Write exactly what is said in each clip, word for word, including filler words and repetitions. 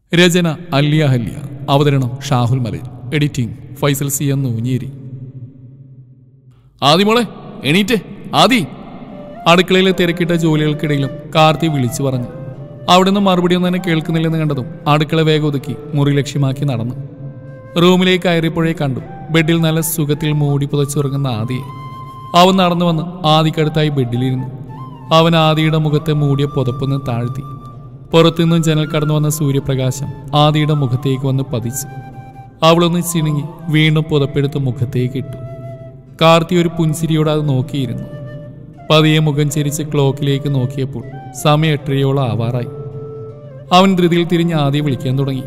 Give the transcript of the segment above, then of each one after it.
രചന അല്ലിയ ഹല്യ. അവതരണം Shahul Malayil. Editing Faisal C N Noonjeri. Adi മോളെ എണീറ്റ്. ആദി. അടുക്കളയിലെ തിരക്കിട്ട ജോലികൾക്കിടയിലും കാർത്തി വിളിച്ചു പറഞ്ഞു. അവിടുന്ന് മറുപടിയൊന്നും തന്നെ കേൾക്കുന്നില്ലെന്ന് കണ്ടതും അടുക്കള വേഗം ഒതുക്കി മുറി ലക്ഷ്യമാക്കി നടന്നു. റൂമിലേക്ക് കയറിയപ്പോഴേ കണ്ടു ബെഡിൽ നല്ല സുഖത്തിൽ മൂടി പുതച്ചുറങ്ങുന്ന ആദിയെ. അവൻ നടന്നു വന്ന് ആദിക്കടുത്തായി ബെഡിലിരുന്നു. അവൻ ആദിയുടെ മുഖത്തെ മൂടിയ പുതപ്പൊന്ന് താഴ്ത്തി. പുറത്തുനിന്നും ജനൽ കടന്നു വന്ന സൂര്യപ്രകാശം ആദിയുടെ മുഖത്തേക്ക് വന്ന് പതിച്ചു. അവളൊന്ന് ചിണുങ്ങി വീണ്ടും പുതപ്പെടുത്ത് മുഖത്തേക്ക് ഇട്ടു. കാർത്തി ഒരു പുൻസിരിയോട് അത് നോക്കിയിരുന്നു. പതിയെ മുഖം ചെരിച്ച് ക്ലോക്കിലേക്ക് നോക്കിയപ്പോൾ സമയം എട്ടരയോളം ആവാറായി. അവൻ ധൃതിയിൽ തിരിഞ്ഞ് ആദിയെ വിളിക്കാൻ തുടങ്ങി.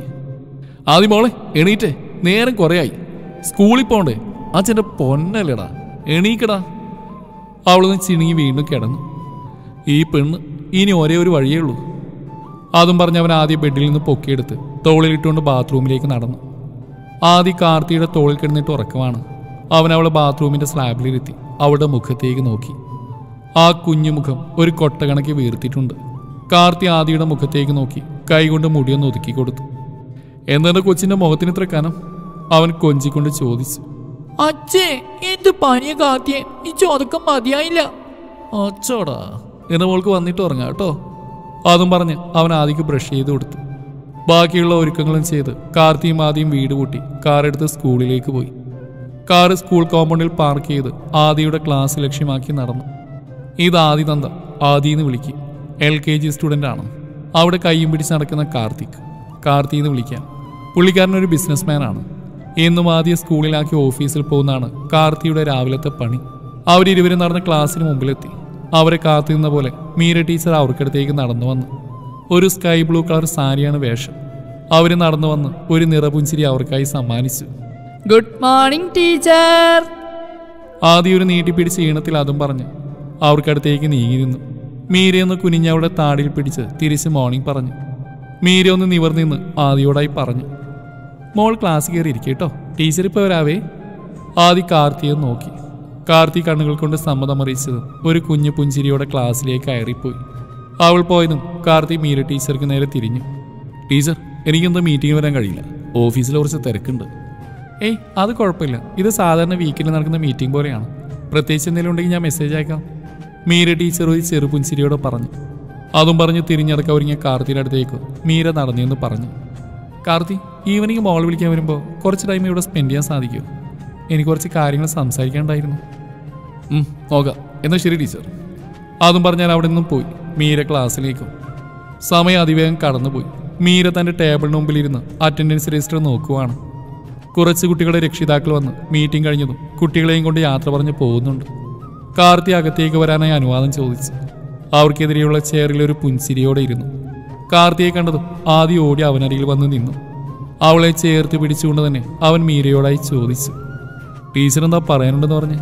ആദി മോളെ എണീറ്റേ, നേരം കുറയായി, സ്കൂളിൽ പോണ്ടേ. അച്ഛൻ്റെ പൊന്നല്ലടാ, എണീക്കടാ. അവളൊന്ന് ചിണുങ്ങി വീണ്ടും കിടന്നു. ഈ പെണ്ണ് ഇനി ഒരേ ഒരു വഴിയേ ഉള്ളൂ. അതും പറഞ്ഞ് അവൻ ആദ്യം ബെഡിൽ നിന്ന് പൊക്കിയെടുത്ത് തോളിലിട്ടുകൊണ്ട് ബാത്റൂമിലേക്ക് നടന്നു. ആദി കാർത്തിയുടെ തോളിൽ കിടന്നിട്ട് ഉറക്കമാണ്. അവൻ അവളെ ബാത്റൂമിൻ്റെ സ്ലാബിലിരുത്തി അവളുടെ മുഖത്തേക്ക് നോക്കി. ആ കുഞ്ഞുമുഖം ഒരു കൊട്ടകണക്ക് വീർത്തിട്ടുണ്ട്. കാർത്തി ആദിയുടെ മുഖത്തേക്ക് നോക്കി കൈകൊണ്ട് മുടിയൊന്ന് ഒതുക്കി കൊടുത്തു. എന്നെ കൊച്ചിൻ്റെ മുഖത്തിന് ഇത്ര കനം? അവൻ കൊഞ്ചിക്കൊണ്ട് ചോദിച്ചു. അച്ഛേ, എന്ത് പനിയ കാർത്തിയെ, ഈ ചോദക്കം മതിയായില്ല. അച്ചോടാ, എന്നെ മോൾക്ക് വന്നിട്ട് ഉറങ്ങാം കേട്ടോ. അതും പറഞ്ഞ് അവൻ ആദിക്ക് ബ്രഷ് ചെയ്ത് കൊടുത്തു. ബാക്കിയുള്ള ഒരുക്കങ്ങളും ചെയ്ത് കാർത്തിയും ആദിയും വീട് കൂട്ടി കാറെടുത്ത് സ്കൂളിലേക്ക് പോയി. കാറ് സ്കൂൾ കോമ്പൗണ്ടിൽ പാർക്ക് ചെയ്ത് ആദിയുടെ ക്ലാസ് ലക്ഷ്യമാക്കി നടന്നു. ഇത് ആദി തന്ത, ആദിന്ന് വിളിക്കും. എൽ കെ ജി സ്റ്റുഡൻ്റ് ആണ്. അവിടെ കയ്യും പിടിച്ച് നടക്കുന്ന കാർത്തിക്, കാർത്തി എന്ന് വിളിക്കാം. പുള്ളിക്കാരനൊരു ബിസിനസ് മാനാണ്. എന്നും ആദ്യം സ്കൂളിലാക്കി ഓഫീസിൽ പോകുന്നതാണ് കാർത്തിയുടെ രാവിലത്തെ പണി. അവരിരുവരും നടന്ന ക്ലാസ്സിന് മുമ്പിലെത്തി. അവരെ കാത്തുനിന്ന പോലെ മീര ടീച്ചർ അവർക്കടുത്തേക്ക് നടന്നു വന്നു. ഒരു സ്കൈ ബ്ലൂ കളർ സാരിയാണ് വേഷം. അവർ നടന്നു വന്ന് ഒരു നിറപുഞ്ചിരി അവർക്കായി സമ്മാനിച്ചു. Good morning teacher. ആദ്യം ഒരു നീട്ടിപ്പിടിച്ച് ഈണത്തിൽ അതും പറഞ്ഞ് അവർക്കടുത്തേക്ക് നീങ്ങിയിരുന്നു. മീരയൊന്ന് കുനിഞ്ഞവളുടെ താടിയിൽ പിടിച്ച് തിരിച്ച് മോർണിംഗ് പറഞ്ഞു. മീര ഒന്ന് നിവർന്നിന്ന് ആദിയോടായി പറഞ്ഞു. മോൾ ക്ലാസ് കയറി ഇരിക്കേട്ടോ, ടീച്ചർ ഇപ്പോൾ വരാവേ. ആദി കാർത്തിയെ നോക്കി. കാർത്തി കണ്ണുകൾ കൊണ്ട് സമ്മതം അറിയിച്ചതും ഒരു കുഞ്ഞു പുഞ്ചിരിയോടെ ക്ലാസ്സിലേക്ക് കയറിപ്പോയി. അവൾ പോയതും കാർത്തി മീര ടീച്ചർക്ക് നേരെ തിരിഞ്ഞു. ടീച്ചർ, എനിക്കെന്തോ മീറ്റിംഗ് വരാൻ കഴിയില്ല, ഓഫീസിൽ കുറച്ച് തിരക്കുണ്ട്. ഏയ് അത് കുഴപ്പമില്ല, ഇത് സാധാരണ വീക്കിൽ നടക്കുന്ന മീറ്റിംഗ് പോലെയാണ്. പ്രത്യേകിച്ച് എന്തെങ്കിലും ഉണ്ടെങ്കിൽ ഞാൻ മെസ്സേജ് അയക്കാം. മീര ടീച്ചർ ഒരു ചെറു പുഞ്ചിരിയോടെ പറഞ്ഞു. അതും പറഞ്ഞ് തിരിഞ്ഞടക്കാൻ ഒരുങ്ങിയ കാർത്തിയുടെ അടുത്തേക്ക് മീര നടന്നെന്ന് പറഞ്ഞു. കാർത്തി, ഈവനിങ് മോൾ വിളിക്കാൻ വരുമ്പോൾ കുറച്ച് ടൈം ഇവിടെ സ്പെൻഡ് ചെയ്യാൻ സാധിക്കുമോ? എനിക്ക് കുറച്ച് കാര്യങ്ങൾ സംസാരിക്കാനുണ്ടായിരുന്നു. നോക്കാം, എന്നാൽ ശരി ടീച്ചർ. അതും പറഞ്ഞാൽ അവിടെ നിന്നും പോയി മീര ക്ലാസ്സിലേക്കും. സമയം അതിവേഗം കടന്നുപോയി. മീര തൻ്റെ ടേബിളിന് മുമ്പിലിരുന്ന് അറ്റൻഡൻസ് രജിസ്റ്റർ നോക്കുവാണ്. കുറച്ച് കുട്ടികളുടെ രക്ഷിതാക്കൾ വന്ന് മീറ്റിംഗ് കഴിഞ്ഞതും കുട്ടികളെയും കൊണ്ട് യാത്ര പറഞ്ഞ് പോകുന്നുണ്ട്. കാർത്തി അകത്തേക്ക് വരാനായി അനുവാദം ചോദിച്ചു. അവർക്കെതിരെയുള്ള ചെയറിലൊരു പുൻസിരിയോടെ ഇരുന്നു. കാർത്തിയെ കണ്ടതും ആദ്യം ഓടി അവനരികിൽ വന്ന് നിന്നു. അവളെ ചേർത്ത് പിടിച്ചുകൊണ്ട് തന്നെ അവൻ മീരയോടായി ചോദിച്ചു. ടീച്ചർ എന്താ പറയാനുണ്ടെന്ന് പറഞ്ഞ്?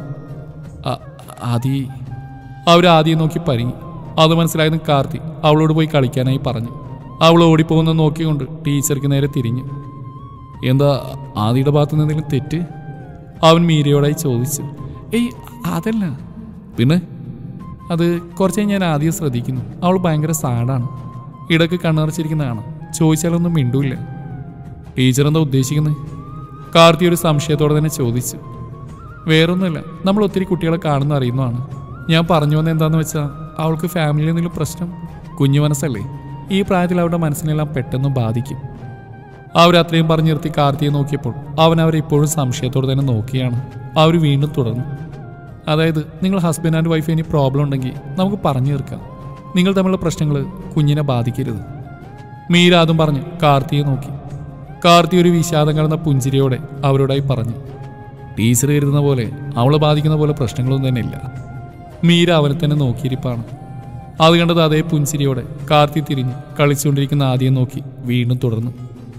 ആദി. അവരാദ്യം നോക്കി പരിങ്ങി. അത് മനസ്സിലായെന്ന് കാർത്തി അവളോട് പോയി കളിക്കാനായി പറഞ്ഞു. അവൾ ഓടിപ്പോകുന്ന നോക്കിക്കൊണ്ട് ടീച്ചർക്ക് നേരെ തിരിഞ്ഞു. എന്താ ആദിയുടെ ഭാഗത്തു നിന്ന് എന്തെങ്കിലും തെറ്റ്? അവൻ മീരയോടായി ചോദിച്ചു. ഏയ് അതല്ല. പിന്നെ? അത് കുറച്ച് ഞാൻ ആദ്യം ശ്രദ്ധിക്കുന്നു. അവൾ ഭയങ്കര സാഡാണ്. ഇടയ്ക്ക് കണ്ണറച്ചിരിക്കുന്നതാണ്. ചോദിച്ചാലൊന്നും മിണ്ടൂല്ല. ടീച്ചർ എന്താ ഉദ്ദേശിക്കുന്നത്? കാർത്തി ഒരു സംശയത്തോടെ തന്നെ ചോദിച്ചു. വേറൊന്നുമില്ല, നമ്മൾ ഒത്തിരി കുട്ടികളെ കാണുന്ന അറിയുന്നതാണ്. ഞാൻ പറഞ്ഞു വന്നത് എന്താണെന്ന് വെച്ചാൽ അവൾക്ക് ഫാമിലിയിൽ എന്തെങ്കിലും പ്രശ്നം. കുഞ്ഞു മനസ്സല്ലേ, ഈ പ്രായത്തിൽ അവരുടെ മനസ്സിനെല്ലാം പെട്ടെന്ന് ബാധിക്കും. അവരത്രയും പറഞ്ഞു നിർത്തി കാർത്തിയെ നോക്കിയപ്പോൾ അവൻ അവരെ ഇപ്പോഴും സംശയത്തോടെ തന്നെ നോക്കിയാണ്. അവർ വീണ്ടും തുടർന്നു. അതായത് നിങ്ങൾ ഹസ്ബൻഡ് ആൻഡ് വൈഫ് ഇനി പ്രോബ്ലം ഉണ്ടെങ്കിൽ നമുക്ക് പറഞ്ഞു തീർക്കാം. നിങ്ങൾ തമ്മിലുള്ള പ്രശ്നങ്ങൾ കുഞ്ഞിനെ ബാധിക്കരുത്. മീര അതും പറഞ്ഞ് കാർത്തിയെ നോക്കി. കാർത്തി ഒരു വിഷാദം കലർന്ന പുഞ്ചിരിയോടെ അവരോടായി പറഞ്ഞു. ടീച്ചർ കരുതുന്ന പോലെ അവളെ ബാധിക്കുന്ന പോലെ പ്രശ്നങ്ങളൊന്നും തന്നെ ഇല്ല. മീര അവനെ തന്നെ നോക്കിയിരിപ്പാണ്. അത് കണ്ടത് അതേ പുഞ്ചിരിയോടെ കാർത്തി തിരിഞ്ഞ് കളിച്ചുകൊണ്ടിരിക്കുന്ന ആദിയെ നോക്കി വീണ്ടും തുടർന്നു.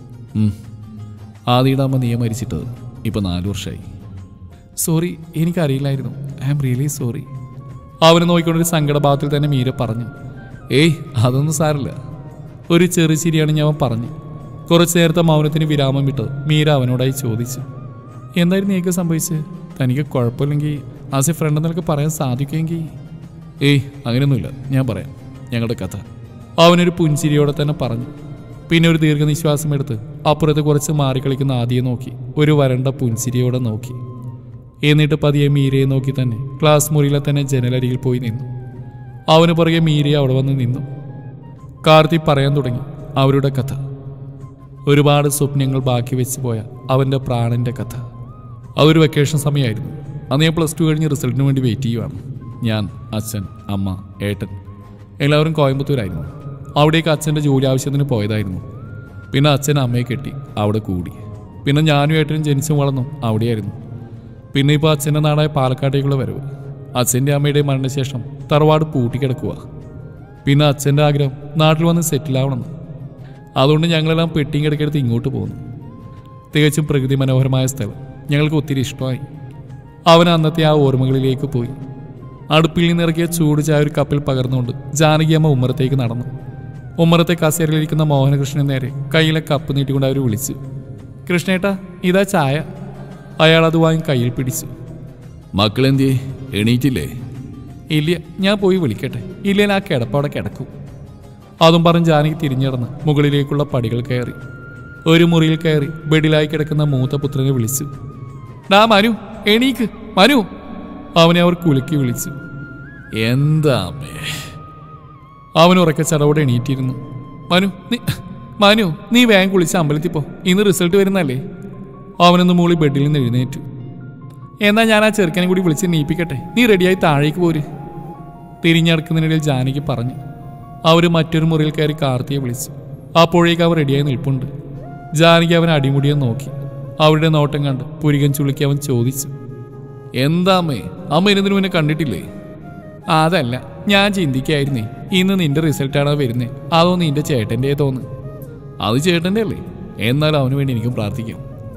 ആദിയുടെ അമ്മ നീയെ മരിച്ചിട്ടത് ഇപ്പം നാല് വർഷമായി. സോറി, എനിക്കറിയില്ലായിരുന്നു. I am really sorry. അവനെ നോക്കിക്കൊണ്ടൊരു സങ്കടഭാവത്തിൽ തന്നെ മീര പറഞ്ഞു. ഏയ് അതൊന്നും സാരമില്ല. ഒരു ചെറു ചിരിയാണെന്ന് അവൻ പറഞ്ഞു. കുറച്ചു നേരത്തെ മൗനത്തിന് വിരാമം വിട്ട് മീര അവനോടായി ചോദിച്ചു. എന്തായിരുന്നു നീക്ക് സംഭവിച്ചത്? തനിക്ക് കുഴപ്പമില്ലെങ്കിൽ ആസ് എ ഫ്രണ്ട് എന്നൊക്കെ പറയാൻ സാധിക്കുമെങ്കിൽ? ഏയ് അങ്ങനെയൊന്നുമില്ല, ഞാൻ പറയാം ഞങ്ങളുടെ കഥ. അവനൊരു പുഞ്ചിരിയോടെ തന്നെ പറഞ്ഞു. പിന്നെ ഒരു ദീർഘനിശ്വാസം എടുത്ത് അപ്പുറത്ത് കുറച്ച് മാറിക്കളിക്കുന്ന ആദിയെ നോക്കി ഒരു വരണ്ട പുൻസിരിയോടെ നോക്കി. എന്നിട്ട് പതിയെ മീരയെ നോക്കി തന്നെ ക്ലാസ് മുറിയിലെ തന്നെ ജനലരികിൽ പോയി നിന്നു. അവന് പുറകെ മീരയെ അവിടെ വന്ന് നിന്നു. കാർത്തി പറയാൻ തുടങ്ങി അവരുടെ കഥ. ഒരുപാട് സ്വപ്നങ്ങൾ ബാക്കി വെച്ച് പോയ അവൻ്റെ പ്രാണൻ്റെ കഥ. അതൊരു വെക്കേഷൻ സമയമായിരുന്നു. അന്ന് ഞാൻ പ്ലസ് ടു കഴിഞ്ഞ് റിസൾട്ടിന് വേണ്ടി വെയിറ്റ് ചെയ്യുവാണ്. ഞാൻ, അച്ഛൻ, അമ്മ, ഏട്ടൻ എല്ലാവരും കോയമ്പത്തൂരായിരുന്നു. അവിടേക്ക് അച്ഛൻ്റെ ജോലി ആവശ്യത്തിന് പോയതായിരുന്നു. പിന്നെ അച്ഛൻ അമ്മയെ കെട്ടി അവിടെ കൂടി. പിന്നെ ഞാനും ഏട്ടനും ജനിച്ചും വളർന്നും അവിടെയായിരുന്നു. പിന്നെ ഇപ്പോൾ അച്ഛൻ്റെ നാടായ പാലക്കാട്ടേക്കുള്ള വരവ്. അച്ഛൻ്റെ അമ്മയുടെ മരണശേഷം തറവാട് പൂട്ടിക്കിടക്കുക. പിന്നെ അച്ഛൻ്റെ ആഗ്രഹം നാട്ടിൽ വന്ന് സെറ്റിലാവണമെന്ന്. അതുകൊണ്ട് ഞങ്ങളെല്ലാം പെട്ടിയും കിടക്കെടുത്ത് ഇങ്ങോട്ട് പോകുന്നു. തികച്ചും പ്രകൃതി മനോഹരമായ സ്ഥലം ഞങ്ങൾക്ക് ഒത്തിരി ഇഷ്ടമായി. അവൻ അന്നത്തെ ആ ഓർമ്മകളിലേക്ക് പോയി. അടുപ്പിൽ നിന്നിറക്കിയ ചൂട് ചായ ഒരു കപ്പിൽ പകർന്നുകൊണ്ട് ജാനകിയമ്മ ഉമ്മറത്തേക്ക് നടന്നു. ഉമ്മറത്തെ കസേരയിലിരിക്കുന്ന മോഹനകൃഷ്ണൻ നേരെ കയ്യിലെ കപ്പ് നീട്ടിക്കൊണ്ട് അവർ വിളിച്ചു. കൃഷ്ണേട്ടാ, ഇതാ ചായ. അയാൾ അത് വാങ്ങി കയ്യിൽ പിടിച്ചു. മക്കളെന്തി എണീറ്റില്ലേ? ഇല്ല, ഞാൻ പോയി വിളിക്കട്ടെ. ഇല്ലെങ്കിൽ ആ കിടപ്പവിടെ കിടക്കും. അതും പറഞ്ഞ് ജാനകി തിരിഞ്ഞിടന്ന് മുകളിലേക്കുള്ള പടികൾ കയറി. ഒരു മുറിയിൽ കയറി ബെഡിലായി കിടക്കുന്ന മൂത്ത പുത്രനെ വിളിച്ചു. ഡാ മനു, എണീക്ക് മനു. അവനെ അവർ കുലുക്കി വിളിച്ചു. എന്താ അമ്മേ? അവൻ ഉറക്കെ ചടവോടെ എണീറ്റിരുന്നു. മനു നീ മനു നീ വേഗം കുളിച്ച് അമ്പലത്തിൽ പോ, ഇന്ന് റിസൾട്ട് വരുന്നല്ലേ. അവനൊന്ന് മൂളി ബെഡിൽ നിന്ന് എഴുന്നേറ്റു. എന്നാൽ ഞാൻ ആ ചെറുക്കനെ കൂടി വിളിച്ച് നീപ്പിക്കട്ടെ, നീ റെഡിയായി താഴേക്ക് പോര്. തിരിഞ്ഞടക്കുന്നതിനിടയിൽ ജാനകി പറഞ്ഞു. അവർ മറ്റൊരു മുറിയിൽ കയറി കാർത്തിയെ വിളിച്ചു. അപ്പോഴേക്ക് അവർ റെഡിയായി നിൽപ്പുണ്ട്. ജാനകി അവൻ അടിമുടിയെ നോക്കി. അവരുടെ നോട്ടം കണ്ട് പുരികൻ ചുളുക്കി അവൻ ചോദിച്ചു. എന്താ അമ്മേ, അമ്മ ഇതിനു മുന്നേ കണ്ടിട്ടില്ലേ? അതല്ല, ഞാൻ ചിന്തിക്കായിരുന്നേ, ഇന്ന് നിന്റെ റിസൾട്ടാണോ വരുന്നേ അതോ നിന്റെ ചേട്ടൻ്റെ തോന്ന്. അത് ചേട്ടൻ്റെ അല്ലേ? എന്നാൽ അവന് വേണ്ടി എനിക്കും പ്രാർത്ഥിക്കാം.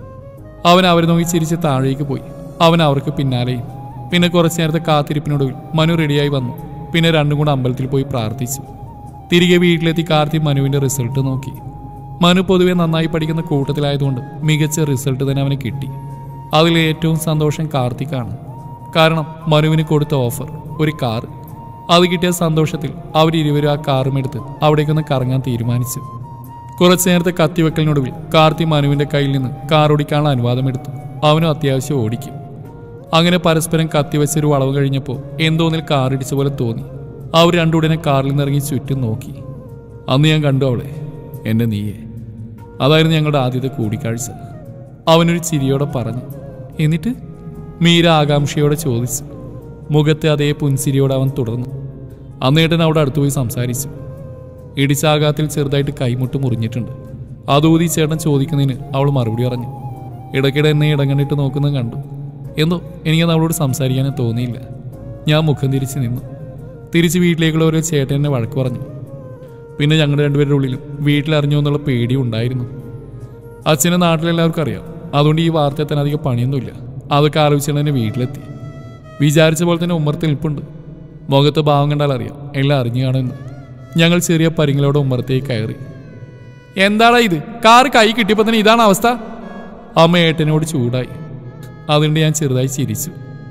അവൻ അവരെ നോക്കി ചിരിച്ച് താഴേക്ക് പോയി. അവൻ അവർക്ക് പിന്നാലെയും. പിന്നെ കുറച്ചു നേരത്തെ കാത്തിരിപ്പിനൊടുവിൽ മനു റെഡിയായി വന്നു. പിന്നെ രണ്ടും കൂടെ അമ്പലത്തിൽ പോയി പ്രാർത്ഥിച്ചു. തിരികെ വീട്ടിലെത്തി കാർത്തി മനുവിൻ്റെ റിസൾട്ട് നോക്കി. മനു പൊതുവെ നന്നായി പഠിക്കുന്ന കൂട്ടത്തിലായതുകൊണ്ട് മികച്ച റിസൾട്ട് തന്നെ അവന് കിട്ടി. അതിൽ ഏറ്റവും സന്തോഷം കാർത്തിക്കാണ്. കാരണം മനുവിന് കൊടുത്ത ഓഫർ ഒരു കാർ. അത് കിട്ടിയ സന്തോഷത്തിൽ അവരിരുവരും ആ കാറുമെടുത്ത് അവിടേക്കൊന്ന് കറങ്ങാൻ തീരുമാനിച്ചു. കുറച്ചു നേരത്തെ കത്തിവെക്കലിനൊടുവിൽ കാർത്തി മനുവിൻ്റെ കയ്യിൽ നിന്ന് കാർ ഓടിക്കാനുള്ള അനുവാദമെടുത്തു. അവനും അത്യാവശ്യം ഓടിക്കും. അങ്ങനെ പരസ്പരം കത്തിവെച്ചൊരു വളവ് കഴിഞ്ഞപ്പോൾ എന്തോന്നിൽ കാറിടിച്ച പോലെ തോന്നി. അവർ രണ്ടുടനെ കാറിൽ നിന്നിറങ്ങി ചുറ്റും നോക്കി. അന്ന് ഞാൻ കണ്ടു അവളെ, എൻ്റെ നീയെ. അതായിരുന്നു ഞങ്ങളുടെ ആദ്യത്തെ കൂടിക്കാഴ്ച. അവനൊരു ചിരിയോടെ പറഞ്ഞു. എന്നിട്ട്? മീര ആകാംക്ഷയോടെ ചോദിച്ചു. മുഖത്തെ അതേ പുൻസിരിയോടെ അവൻ തുടർന്നു. അന്നേട്ടൻ അവിടെ അടുത്തുപോയി സംസാരിച്ചു. ഇടിച്ചാഘാതത്തിൽ ചെറുതായിട്ട് കൈമുട്ട് മുറിഞ്ഞിട്ടുണ്ട്. അതൂതി ചേട്ടൻ ചോദിക്കുന്നതിന് അവൾ മറുപടി പറഞ്ഞു. ഇടയ്ക്കിടെ എന്നെ ഇടങ്ങണിട്ട് നോക്കുന്നത് കണ്ടു. എന്തോ എനിക്കത് അവളോട് സംസാരിക്കാനേ തോന്നിയില്ല. ഞാൻ മുഖം തിരിച്ച് നിന്നു. തിരിച്ച് വീട്ടിലേക്കുള്ള ഒരു ചേട്ടൻ എന്നെ വഴക്ക് പറഞ്ഞു. പിന്നെ ഞങ്ങളുടെ രണ്ടുപേരുടെ ഉള്ളിലും വീട്ടിലറിഞ്ഞു എന്നുള്ള പേടിയും ഉണ്ടായിരുന്നു. അച്ഛനെ നാട്ടിലെല്ലാവർക്കും അറിയാം. അതുകൊണ്ട് ഈ വാർത്ത എത്താൻ അധികം പണിയൊന്നുമില്ല. അതൊക്കെ ആലോചിച്ചാൽ തന്നെ വീട്ടിലെത്തി. വിചാരിച്ച പോലെ തന്നെ ഉമ്മറത്ത് നിൽപ്പുണ്ട്. മുഖത്ത് ഭാവം കണ്ടാൽ അറിയാം എല്ലാം അറിഞ്ഞു കാണുമെന്ന്. ഞങ്ങൾ ചെറിയ പരിങ്ങളോടെ ഉമ്മറത്തേക്ക് കയറി. എന്താടാ ഇത്, കാറ് കൈ കിട്ടിയപ്പോൾ തന്നെ ഇതാണ് അവസ്ഥ? അമ്മ ഏട്ടനോട് ചൂടായി. അതുകൊണ്ട് ഞാൻ ചെറുതായി ചിരിച്ചു.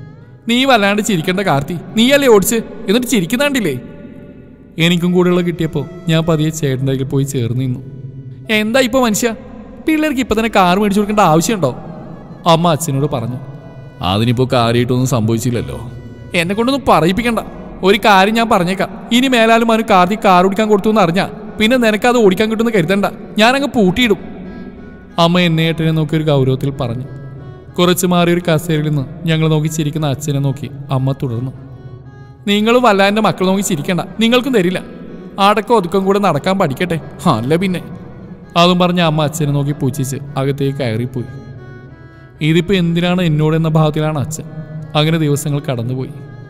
നീ വല്ലാണ്ട് ചിരിക്കേണ്ട കാർത്തി, നീയല്ലേ ഓടിച്ച്, എന്നിട്ട് ചിരിക്കുന്നാണ്ടില്ലേ? എനിക്കും കൂടെയുള്ള കിട്ടിയപ്പോൾ ഞാൻ പതിയെ ചേട്ടൻ്റെ കയ്യിൽ പോയി ചേർന്ന് നിന്നു. എന്താ ഇപ്പോൾ മനുഷ്യ, പിള്ളേർക്ക് ഇപ്പം തന്നെ കാർ മേടിച്ചു കൊടുക്കേണ്ട ആവശ്യമുണ്ടോ? അമ്മ അച്ഛനോട് പറഞ്ഞു. അതിനിപ്പോൾ കാര്യമായിട്ടൊന്നും സംഭവിച്ചില്ലല്ലോ. എന്നെ കൊണ്ടൊന്നും പറയിപ്പിക്കണ്ട. ഒരു കാര്യം ഞാൻ പറഞ്ഞേക്കാം, ഇനി മേലാലും അവന് കാർത്തി കാർ ഓടിക്കാൻ കൊടുത്തു എന്ന് അറിഞ്ഞാൽ പിന്നെ നിനക്കത് ഓടിക്കാൻ കിട്ടുമെന്ന് കരുതണ്ട, ഞാനങ്ങ് പൂട്ടിയിടും. അമ്മ എന്നെ ഏട്ടനെ നോക്കി ഒരു ഗൗരവത്തിൽ പറഞ്ഞു. കുറച്ച് മാറി ഒരു കസേരയിൽ നിന്ന് ഞങ്ങൾ നോക്കി ചിരിക്കുന്ന അച്ഛനെ നോക്കി അമ്മ തുടർന്നു. നിങ്ങൾ വല്ലാൻ്റെ മക്കൾ നോക്കി ചിരിക്കണ്ട, നിങ്ങൾക്കും തരില്ല. അടക്കം ഒതുക്കം കൂടെ നടക്കാൻ പഠിക്കട്ടെ, അല്ല പിന്നെ. അതും പറഞ്ഞ അമ്മ അച്ഛനെ നോക്കി പൂച്ചിച്ച് അകത്തേക്ക് കയറിപ്പോയി. ഇതിപ്പോൾ എന്തിനാണ് എന്നോട് എന്ന ഭാവത്തിലാണ് അച്ഛൻ. അങ്ങനെ ദിവസങ്ങൾ കടന്നുപോയി.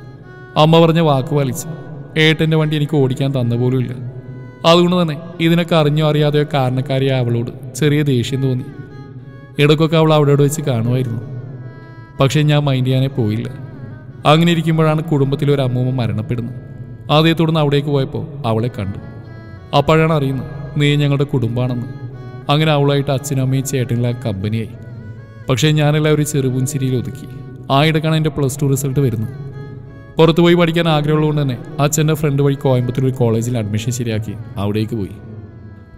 അമ്മ പറഞ്ഞ വാക്ക് പാലിച്ചു. ഏട്ടൻ്റെ വണ്ടി എനിക്ക് ഓടിക്കാൻ തന്ന പോലും ഇല്ല. അതുകൊണ്ട് തന്നെ ഇതിനൊക്കെ അറിഞ്ഞോ അറിയാതെയോ കാരണക്കാരിയായ അവളോട് ചെറിയ ദേഷ്യം തോന്നി. ഇടയ്ക്കൊക്കെ അവൾ അവിടെ വെച്ച് കാണുമായിരുന്നു. പക്ഷേ ഞാൻ മൈൻഡ് ചെയ്യാനേ പോയില്ല. അങ്ങനെ ഇരിക്കുമ്പോഴാണ് കുടുംബത്തിലൊരു അമ്മൂമ്മ മരണപ്പെടുന്നത്. അതേ തുടർന്ന് അവിടേക്ക് പോയപ്പോൾ അവളെ കണ്ടു. അപ്പോഴാണ് അറിയുന്നത് നീ ഞങ്ങളുടെ കുടുംബമാണെന്ന്. അങ്ങനെ അവളായിട്ട് അച്ഛനും അമ്മയും ചേട്ടനെല്ലാം കമ്പനിയായി. പക്ഷേ ഞാനെല്ലാം ഒരു ചെറുപുൻസിരിയിൽ ഒതുക്കി. ആ ഇടക്കാണ് എൻ്റെ പ്ലസ് ടു റിസൾട്ട് വരുന്നത്. പുറത്തു പോയി പഠിക്കാൻ ആഗ്രഹമുള്ളതുകൊണ്ട് തന്നെ അച്ഛൻ്റെ ഫ്രണ്ട് വഴി കോയമ്പത്തൂർ ഒരു കോളേജിൽ അഡ്മിഷൻ ശരിയാക്കി അവിടേക്ക് പോയി.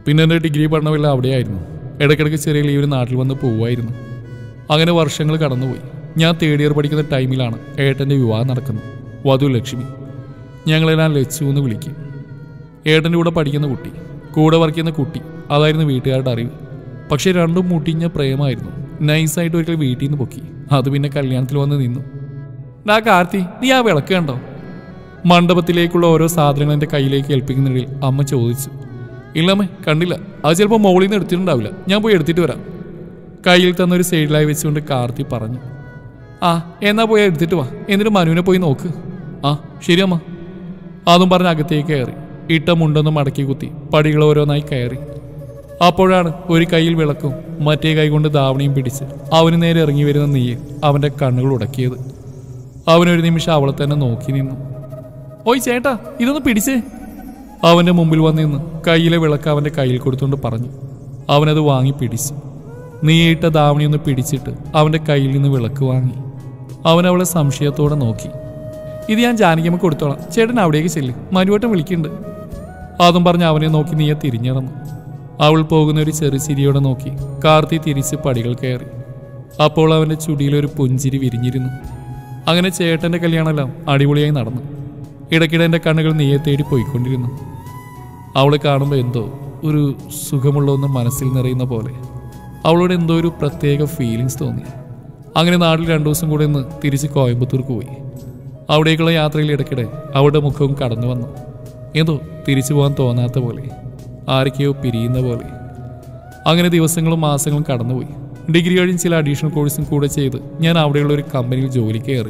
പിന്നെ എൻ്റെ ഡിഗ്രി പഠനമെല്ലാം അവിടെയായിരുന്നു. ഇടയ്ക്കിടയ്ക്ക് ചെറിയ ലീവിന് നാട്ടിൽ വന്ന് പോവുമായിരുന്നു. അങ്ങനെ വർഷങ്ങൾ കടന്നുപോയി. ഞാൻ തേർഡ് ഇയർ പഠിക്കുന്ന ടൈമിലാണ് ഏട്ടൻ്റെ വിവാഹം നടക്കുന്നത്. വധു ലക്ഷ്മി. ഞങ്ങളെല്ലാം ലച്ചു എന്ന് വിളിക്കും. ഏട്ടൻ്റെ കൂടെ പഠിക്കുന്ന കുട്ടി, കൂടെ വർക്ക് ചെയ്യുന്ന കുട്ടി, അതായിരുന്നു വീട്ടുകാരുടെ അറിവ്. പക്ഷേ രണ്ടും മുട്ടിഞ്ഞ പ്രേമായിരുന്നു. നൈസായിട്ട് ഒരിക്കൽ വീട്ടിൽ നിന്ന് പൊക്കി. അത് പിന്നെ കല്യാണത്തിൽ വന്ന് നിന്നു. ഡാ കാർത്തി, നീ ആ വിളക്ക് കണ്ടോ? മണ്ഡപത്തിലേക്കുള്ള ഓരോ സാധനങ്ങൾ എൻ്റെ കയ്യിലേക്ക് ഏൽപ്പിക്കുന്നതിൽ അമ്മ ചോദിച്ചു. ഇല്ലമ്മേ, കണ്ടില്ല. അത് ചിലപ്പോൾ മോളിൽ നിന്ന് എടുത്തിട്ടുണ്ടാവില്ല. ഞാൻ പോയി എടുത്തിട്ട് വരാം. കയ്യിൽ തന്നൊരു സൈഡിലായി വെച്ചുകൊണ്ട് കാർത്തി പറഞ്ഞു. ആ എന്നാ പോയി എടുത്തിട്ട് വാ, എന്നിട്ട് മനുവിനെ പോയി നോക്ക്. ആ ശരി അമ്മ. അതും പറഞ്ഞ് അകത്തേക്ക് കയറി. ഇട്ട മുണ്ടൊന്ന് മടക്കി കുത്തി പടികൾ ഓരോന്നായി കയറി. അപ്പോഴാണ് ഒരു കയ്യിൽ വിളക്കും മറ്റേ കൈ കൊണ്ട് ധാവണിയും പിടിച്ച് അവന് നേരെ ഇറങ്ങി വരുന്ന നീയിൽ അവൻ്റെ കണ്ണുകൾ ഉടക്കിയത്. അവനൊരു നിമിഷം അവളെ തന്നെ നോക്കി നിന്നു. ഓയ് ചേട്ടാ, ഇതൊന്ന് പിടിച്ചേ. അവൻ്റെ മുമ്പിൽ വന്നിന്ന് കയ്യിലെ വിളക്ക് അവൻ്റെ കയ്യിൽ കൊടുത്തുകൊണ്ട് പറഞ്ഞു. അവനത് വാങ്ങി പിടിച്ചു. നീയിട്ട ധാവണിയൊന്ന് പിടിച്ചിട്ട് അവൻ്റെ കയ്യിൽ നിന്ന് വിളക്ക് വാങ്ങി. അവൻ അവളെ സംശയത്തോടെ നോക്കി. ഇത് ഞാൻ ജാനകിയമ്മ കൊടുത്തോളാം, ചേട്ടൻ അവിടേക്ക് ചെല്ല്, മനുവട്ടം വിളിക്കുന്നുണ്ട്. അതും പറഞ്ഞ് അവനെ നോക്കി നീയെ തിരിഞ്ഞിറന്നു. അവൾ പോകുന്ന ഒരു ചെറു ചിരിയോടെ നോക്കി കാർത്തി തിരിച്ച് പടികൾ കയറി. അപ്പോൾ അവൻ്റെ ചുടിയിലൊരു പുഞ്ചിരി വിരിഞ്ഞിരുന്നു. അങ്ങനെ ചേട്ടൻ്റെ കല്യാണമെല്ലാം അടിപൊളിയായി നടന്നു. ഇടയ്ക്കിടെ എൻ്റെ കണ്ണുകൾ നീയെ തേടി പോയിക്കൊണ്ടിരുന്നു. അവളെ കാണുമ്പോൾ എന്തോ ഒരു സുഖമുള്ള ഒന്ന് മനസ്സിൽ നിറയുന്ന പോലെ അവളോട് എന്തോ ഒരു പ്രത്യേക ഫീലിങ്സ് തോന്നി. അങ്ങനെ നാട്ടിൽ രണ്ടു ദിവസം കൂടെ ഒന്ന് തിരിച്ച് കോയമ്പത്തൂർക്ക് പോയി. അവിടേക്കുള്ള യാത്രയിൽ ഇടയ്ക്കിടെ അവളുടെ മുഖവും കടന്നു വന്നു. എന്തോ തിരിച്ചു പോകാൻ തോന്നാത്ത പോലെ, ആരൊക്കെയോ പിരിയുന്ന പോലെ. അങ്ങനെ ദിവസങ്ങളും മാസങ്ങളും കടന്നുപോയി. ഡിഗ്രി കഴിഞ്ഞ് ചില അഡീഷണൽ കോഴ്സും കൂടെ ചെയ്ത് ഞാൻ അവിടെയുള്ള ഒരു കമ്പനിയിൽ ജോലിക്ക് കയറി.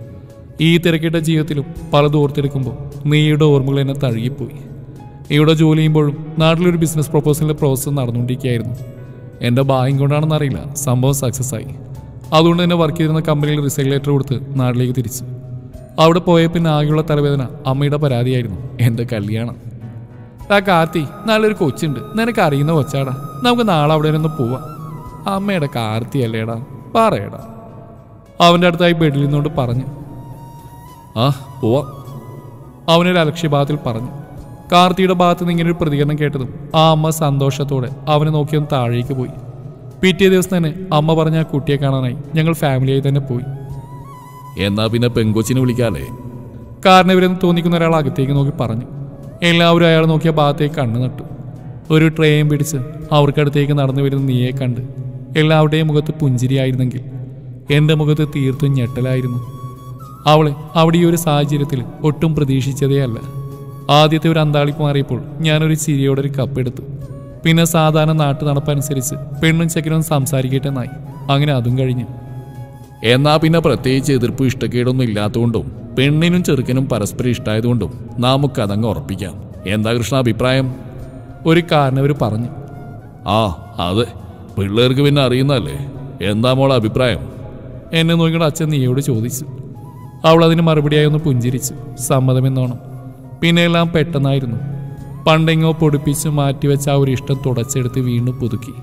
ഈ തിരക്കിട്ട ജീവിതത്തിലും പലതും ഓർത്തെടുക്കുമ്പോൾ നീയുടെ ഓർമ്മകൾ എന്നെ തഴുകിപ്പോയി. ഇവിടെ ജോലി ചെയ്യുമ്പോഴും നാട്ടിലൊരു ബിസിനസ് പ്രൊപ്പോസലിൻ്റെ പ്രോസസ്സ് നടന്നുകൊണ്ടിരിക്കുകയായിരുന്നു. എൻ്റെ ഭാഗ്യം കൊണ്ടാണെന്ന് അറിയില്ല, സംഭവം സക്സസ് ആയി. അതുകൊണ്ട് തന്നെ വർക്ക് ചെയ്തിരുന്ന കമ്പനിയിൽ റിസൈൻ ലെറ്റർ കൊടുത്ത് നാട്ടിലേക്ക് തിരിച്ചു. അവിടെ പോയ പിന്നെ ആകെയുള്ള തലവേദന അമ്മയുടെ പരാതിയായിരുന്നു, എൻ്റെ കല്യാണം. ആ കാർത്തി, നല്ലൊരു കൊച്ചുണ്ട്, നിനക്ക് അറിയുന്ന കൊച്ചാടാ, നമുക്ക് നാളെ അവിടെ നിന്ന് പോവാം. അമ്മയുടെ കാർത്തി അല്ലേടാ, പറയടാ. അവൻ്റെ അടുത്തായി ബെഡിൽ നിന്നുകൊണ്ട് പറഞ്ഞു. ആ പോവാം, അവനൊരു അലക്ഷ്യഭാവത്തിൽ പറഞ്ഞു. കാർത്തിയുടെ ഭാഗത്ത് നിന്ന് ഇങ്ങനൊരു പ്രതികരണം കേട്ടതും ആ അമ്മ സന്തോഷത്തോടെ അവനെ നോക്കിയൊന്ന് താഴേക്ക് പോയി. പിറ്റേ ദിവസം തന്നെ അമ്മ പറഞ്ഞ ആ കുട്ടിയെ കാണാനായി ഞങ്ങൾ ഫാമിലിയായി തന്നെ പോയി. എന്നാ പിന്നെ പെങ്കൊച്ചിനെ വിളിക്കാല്ലേ? കാരണം ഇവരെന്ന് തോന്നിക്കുന്ന ഒരാൾ അകത്തേക്ക് നോക്കി പറഞ്ഞു. എല്ലാവരും അയാൾ നോക്കിയ ഭാഗത്തേക്ക് കണ്ണു നട്ടു. ഒരു ട്രെയിൻ പിടിച്ച് അവർക്കടുത്തേക്ക് നടന്നു വരുന്ന നീയെ കണ്ട് എല്ലാവരുടെയും മുഖത്ത് പുഞ്ചിരിയായിരുന്നെങ്കിൽ എൻ്റെ മുഖത്ത് തീർത്തും ഞെട്ടലായിരുന്നു. അവളെ അവിടെ ഈ ഒരു സാഹചര്യത്തിൽ ഒട്ടും പ്രതീക്ഷിച്ചതേ അല്ല. ആദ്യത്തെ ഒരു അന്താളിപ്പ് മാറിയപ്പോൾ ഞാനൊരു ചിരിയോടെ ഒരു കപ്പെടുത്തു. പിന്നെ സാധാരണ നാട്ടു നടപ്പനുസരിച്ച് പെണ്ണും ചെക്കനും സംസാരിക്കട്ടെന്നായി. അങ്ങനെ അതും കഴിഞ്ഞു. എന്നാ പിന്നെ പ്രത്യേകിച്ച് എതിർപ്പ് ഇഷ്ടക്കേടൊന്നും ഇല്ലാത്തതുകൊണ്ടും പെണ്ണിനും ചെറുക്കനും പരസ്പരം ഇഷ്ടമായതുകൊണ്ടും നമുക്കതങ്ങ് ഉറപ്പിക്കാം. എന്താ കൃഷ്ണ അഭിപ്രായം? ഒരു കാരണവർ പറഞ്ഞു. ആ അതെ, പിള്ളേർക്ക് പിന്നെ അറിയുന്നല്ലേ. എന്താ മോളെ അഭിപ്രായം? എന്നെ നോക്കിയിട്ട് അച്ഛൻ നീയോട് ചോദിച്ചു. അവൾ അതിന് മറുപടിയായി ഒന്ന് പുഞ്ചിരിച്ചു, സമ്മതമെന്നോണം. പിന്നെ എല്ലാം പെട്ടെന്നായിരുന്നു. പണ്ടെങ്ങോ പൊടിപ്പിച്ച് മാറ്റിവെച്ച ആ ഒരു ഇഷ്ടം തുടച്ചെടുത്ത് വീണ്ടും പുതുക്കി.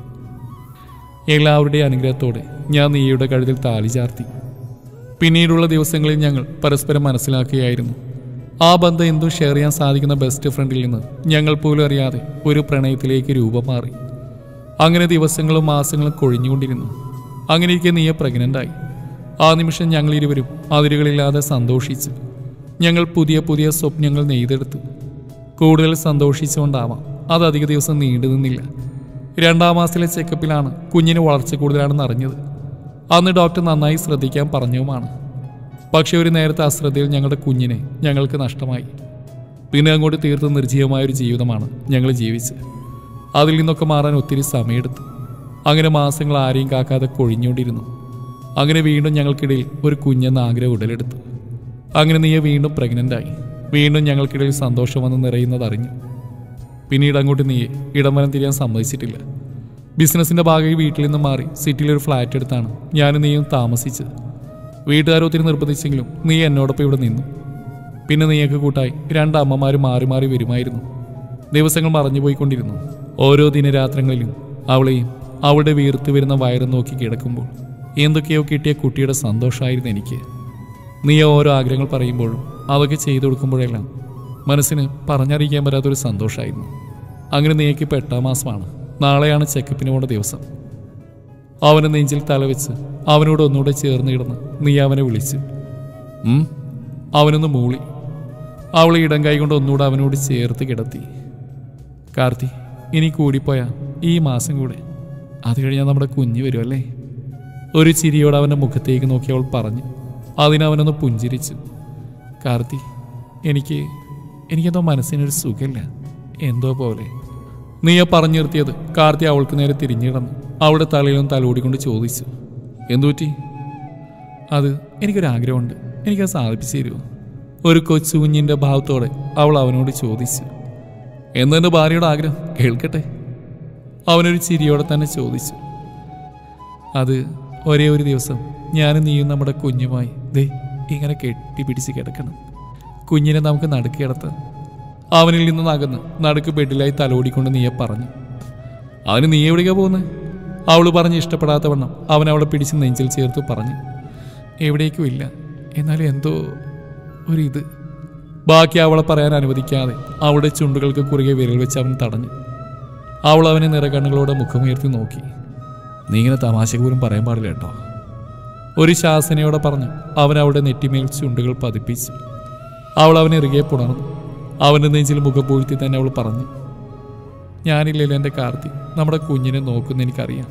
എല്ലാവരുടെയും അനുഗ്രഹത്തോടെ ഞാൻ നീയുടെ കഴുത്തിൽ താലി ചാർത്തി. പിന്നീടുള്ള ദിവസങ്ങളിൽ ഞങ്ങൾ പരസ്പരം മനസ്സിലാക്കുകയായിരുന്നു. ആ ബന്ധം എന്തും ഷെയർ ചെയ്യാൻ സാധിക്കുന്ന ബെസ്റ്റ് ഫ്രണ്ടിൽ നിന്ന് ഞങ്ങൾ പോലും അറിയാതെ ഒരു പ്രണയത്തിലേക്ക് രൂപം മാറി. അങ്ങനെ ദിവസങ്ങളും മാസങ്ങളും കൊഴിഞ്ഞുകൊണ്ടിരുന്നു. അങ്ങനെ ഇരിക്കെ നീയെ പ്രഗ്നൻ്റായി. ആ നിമിഷം ഞങ്ങൾ ഇരുവരും അതിരുകളില്ലാതെ സന്തോഷിച്ചു. ഞങ്ങൾ പുതിയ പുതിയ സ്വപ്നങ്ങൾ നെയ്തെടുത്തു. കൂടുതൽ സന്തോഷിച്ചുകൊണ്ടാവാം അത് അധിക ദിവസം നീണ്ടു നിന്നില്ല. രണ്ടാം മാസത്തിലെ ചെക്കപ്പിലാണ് കുഞ്ഞിന് വളർച്ച കൂടുതലാണെന്ന് അറിഞ്ഞത്. അന്ന് ഡോക്ടർ നന്നായി ശ്രദ്ധിക്കാൻ പറഞ്ഞതുമാണ്. പക്ഷേ ഒരു നേരത്തെ അശ്രദ്ധയിൽ ഞങ്ങളുടെ കുഞ്ഞിനെ ഞങ്ങൾക്ക് നഷ്ടമായി. പിന്നെ അങ്ങോട്ട് തീർത്തും നിർജ്ജീവമായൊരു ജീവിതമാണ് ഞങ്ങൾ ജീവിച്ചത്. അതിൽ നിന്നൊക്കെ മാറാൻ ഒത്തിരി സമയമെടുത്തു. അങ്ങനെ മാസങ്ങൾ ആരെയും കാക്കാതെ കൊഴിഞ്ഞുകൊണ്ടിരുന്നു. അങ്ങനെ വീണ്ടും ഞങ്ങൾക്കിടയിൽ ഒരു കുഞ്ഞെന്ന ആഗ്രഹം ഉടലെടുത്തു. അങ്ങനെ നീയെ വീണ്ടും പ്രഗ്നൻ്റായി. വീണ്ടും ഞങ്ങൾക്കിടയിൽ സന്തോഷം വന്ന് നിറയുന്നതറിഞ്ഞു. പിന്നീട് അങ്ങോട്ട് നീയെ ഇടംവലം തിരിയാൻ സമ്മതിച്ചിട്ടില്ല. ബിസിനസ്സിൻ്റെ ഭാഗമായി വീട്ടിൽ നിന്ന് മാറി സിറ്റിയിലൊരു ഫ്ലാറ്റ് എടുത്താണ് ഞാനും നീയും താമസിച്ചത്. വീട്ടുകാർ ഒത്തിരി നിർബന്ധിച്ചെങ്കിലും നീ എന്നോടൊപ്പം ഇവിടെ നിന്നു. പിന്നെ നീയൊക്കെ കൂട്ടായി രണ്ട് അമ്മമാർ മാറി മാറി വരുമായിരുന്നു. ദിവസങ്ങൾ മറഞ്ഞു പോയിക്കൊണ്ടിരുന്നു. ഓരോ ദിനരാത്രങ്ങളിലും അവളെയും അവളുടെ വീർത്ത് വരുന്ന വയറും നോക്കി കിടക്കുമ്പോൾ എന്തൊക്കെയോ കിട്ടിയ കുട്ടിയുടെ സന്തോഷമായിരുന്നു എനിക്ക്. നീ ഓരോ ആഗ്രഹങ്ങൾ പറയുമ്പോഴും അതൊക്കെ ചെയ്തു കൊടുക്കുമ്പോഴെല്ലാം മനസ്സിന് പറഞ്ഞറിയിക്കാൻ പറ്റാത്തൊരു സന്തോഷമായിരുന്നു. അങ്ങനെ നീയ്ക്ക് ഇപ്പോൾ എട്ടാം മാസമാണ്. നാളെയാണ് ചെക്കപ്പിന് പോകേണ്ട ദിവസം. അവനെ നെഞ്ചിൽ തലവെച്ച് അവനോട് ഒന്നുകൂടെ ചേർന്ന് കിടന്ന് നീ അവനെ വിളിച്ചു. അവനൊന്ന് മൂളി. അവളെ ഇടം കൈ കൊണ്ട് ഒന്നുകൂടെ അവനോട് ചേർത്ത് കിടത്തി. കാർത്തി, ഇനി കൂടിപ്പോയാ ഈ മാസം കൂടെ, അത് കഴിഞ്ഞാൽ നമ്മുടെ കുഞ്ഞ് വരുമല്ലേ? ഒരു ചിരിയോടെ അവൻ്റെ മുഖത്തേക്ക് നോക്കി അവൾ പറഞ്ഞു. അതിനവനൊന്ന് പുഞ്ചിരിച്ചു. കാർത്തി, എനിക്ക് എനിക്കെന്തോ മനസ്സിനൊരു സുഖമില്ല, എന്തോ പോലെ. നീയ പറഞ്ഞു നിർത്തിയത് കാർത്തി അവൾക്ക് നേരെ തിരിഞ്ഞിടന്നു അവളുടെ തലയിലും തലോടിക്കൊണ്ട് ചോദിച്ചു. എന്തുപറ്റി? അത് എനിക്കൊരാഗ്രഹമുണ്ട്, എനിക്കത് സാധിപ്പിച്ചു തരുമോ? ഒരു കൊച്ചു കുഞ്ഞിൻ്റെ ഭാവത്തോടെ അവൾ അവനോട് ചോദിച്ചു. എന്നെൻ്റെ ഭാര്യയുടെ ആഗ്രഹം കേൾക്കട്ടെ? അവനൊരു ചിരിയോടെ തന്നെ ചോദിച്ചു. അത് ഒരേ ഒരു ദിവസം ഞാനും നീയും നമ്മുടെ കുഞ്ഞുമായി ദേ ഇങ്ങനെ കെട്ടിപ്പിടിച്ച് കിടക്കണം. കുഞ്ഞിനെ നമുക്ക് നടുക്ക് കിടത്താം. അവനിൽ നിന്ന് നകന്ന് നടുക്ക് ബെഡിലായി തലോടിക്കൊണ്ട് നീയെ പറഞ്ഞു. അവന് നീ എവിടേക്കാ പോകുന്നത്? അവൾ പറഞ്ഞ് ഇഷ്ടപ്പെടാത്ത വണ്ണം അവൻ അവളെ പിടിച്ച് നെഞ്ചിൽ ചേർത്ത് പറഞ്ഞു. എവിടേക്കും ഇല്ല, എന്നാലും എന്തോ ഒരിത്. ബാക്കി അവളെ പറയാൻ അനുവദിക്കാതെ അവളുടെ ചുണ്ടുകൾക്ക് കുറുകെ വിരൽ വെച്ച് അവൻ തടഞ്ഞു. അവൾ അവനെ നിറകണ്ണുകളോടെ മുഖമുയർത്തി നോക്കി. നീ ഇങ്ങനെ തമാശക്ക് പോലും പറയാൻ പാടില്ല കേട്ടോ. ഒരു ശാസനയോടെ പറഞ്ഞു അവൻ അവളുടെ നെറ്റിമേൽ ചുണ്ടുകൾ പതിപ്പിച്ചു. അവൾ അവനെ ഇറുകെ പുണർന്നു. അവൻ്റെ നെഞ്ചിൽ മുഖം പൂഴ്ത്തി തന്നെ അവൾ പറഞ്ഞു. ഞാനില്ലല്ലോ എൻ്റെ കാർത്തി, നമ്മുടെ കുഞ്ഞിനെ നോക്കുന്ന എനിക്കറിയാം.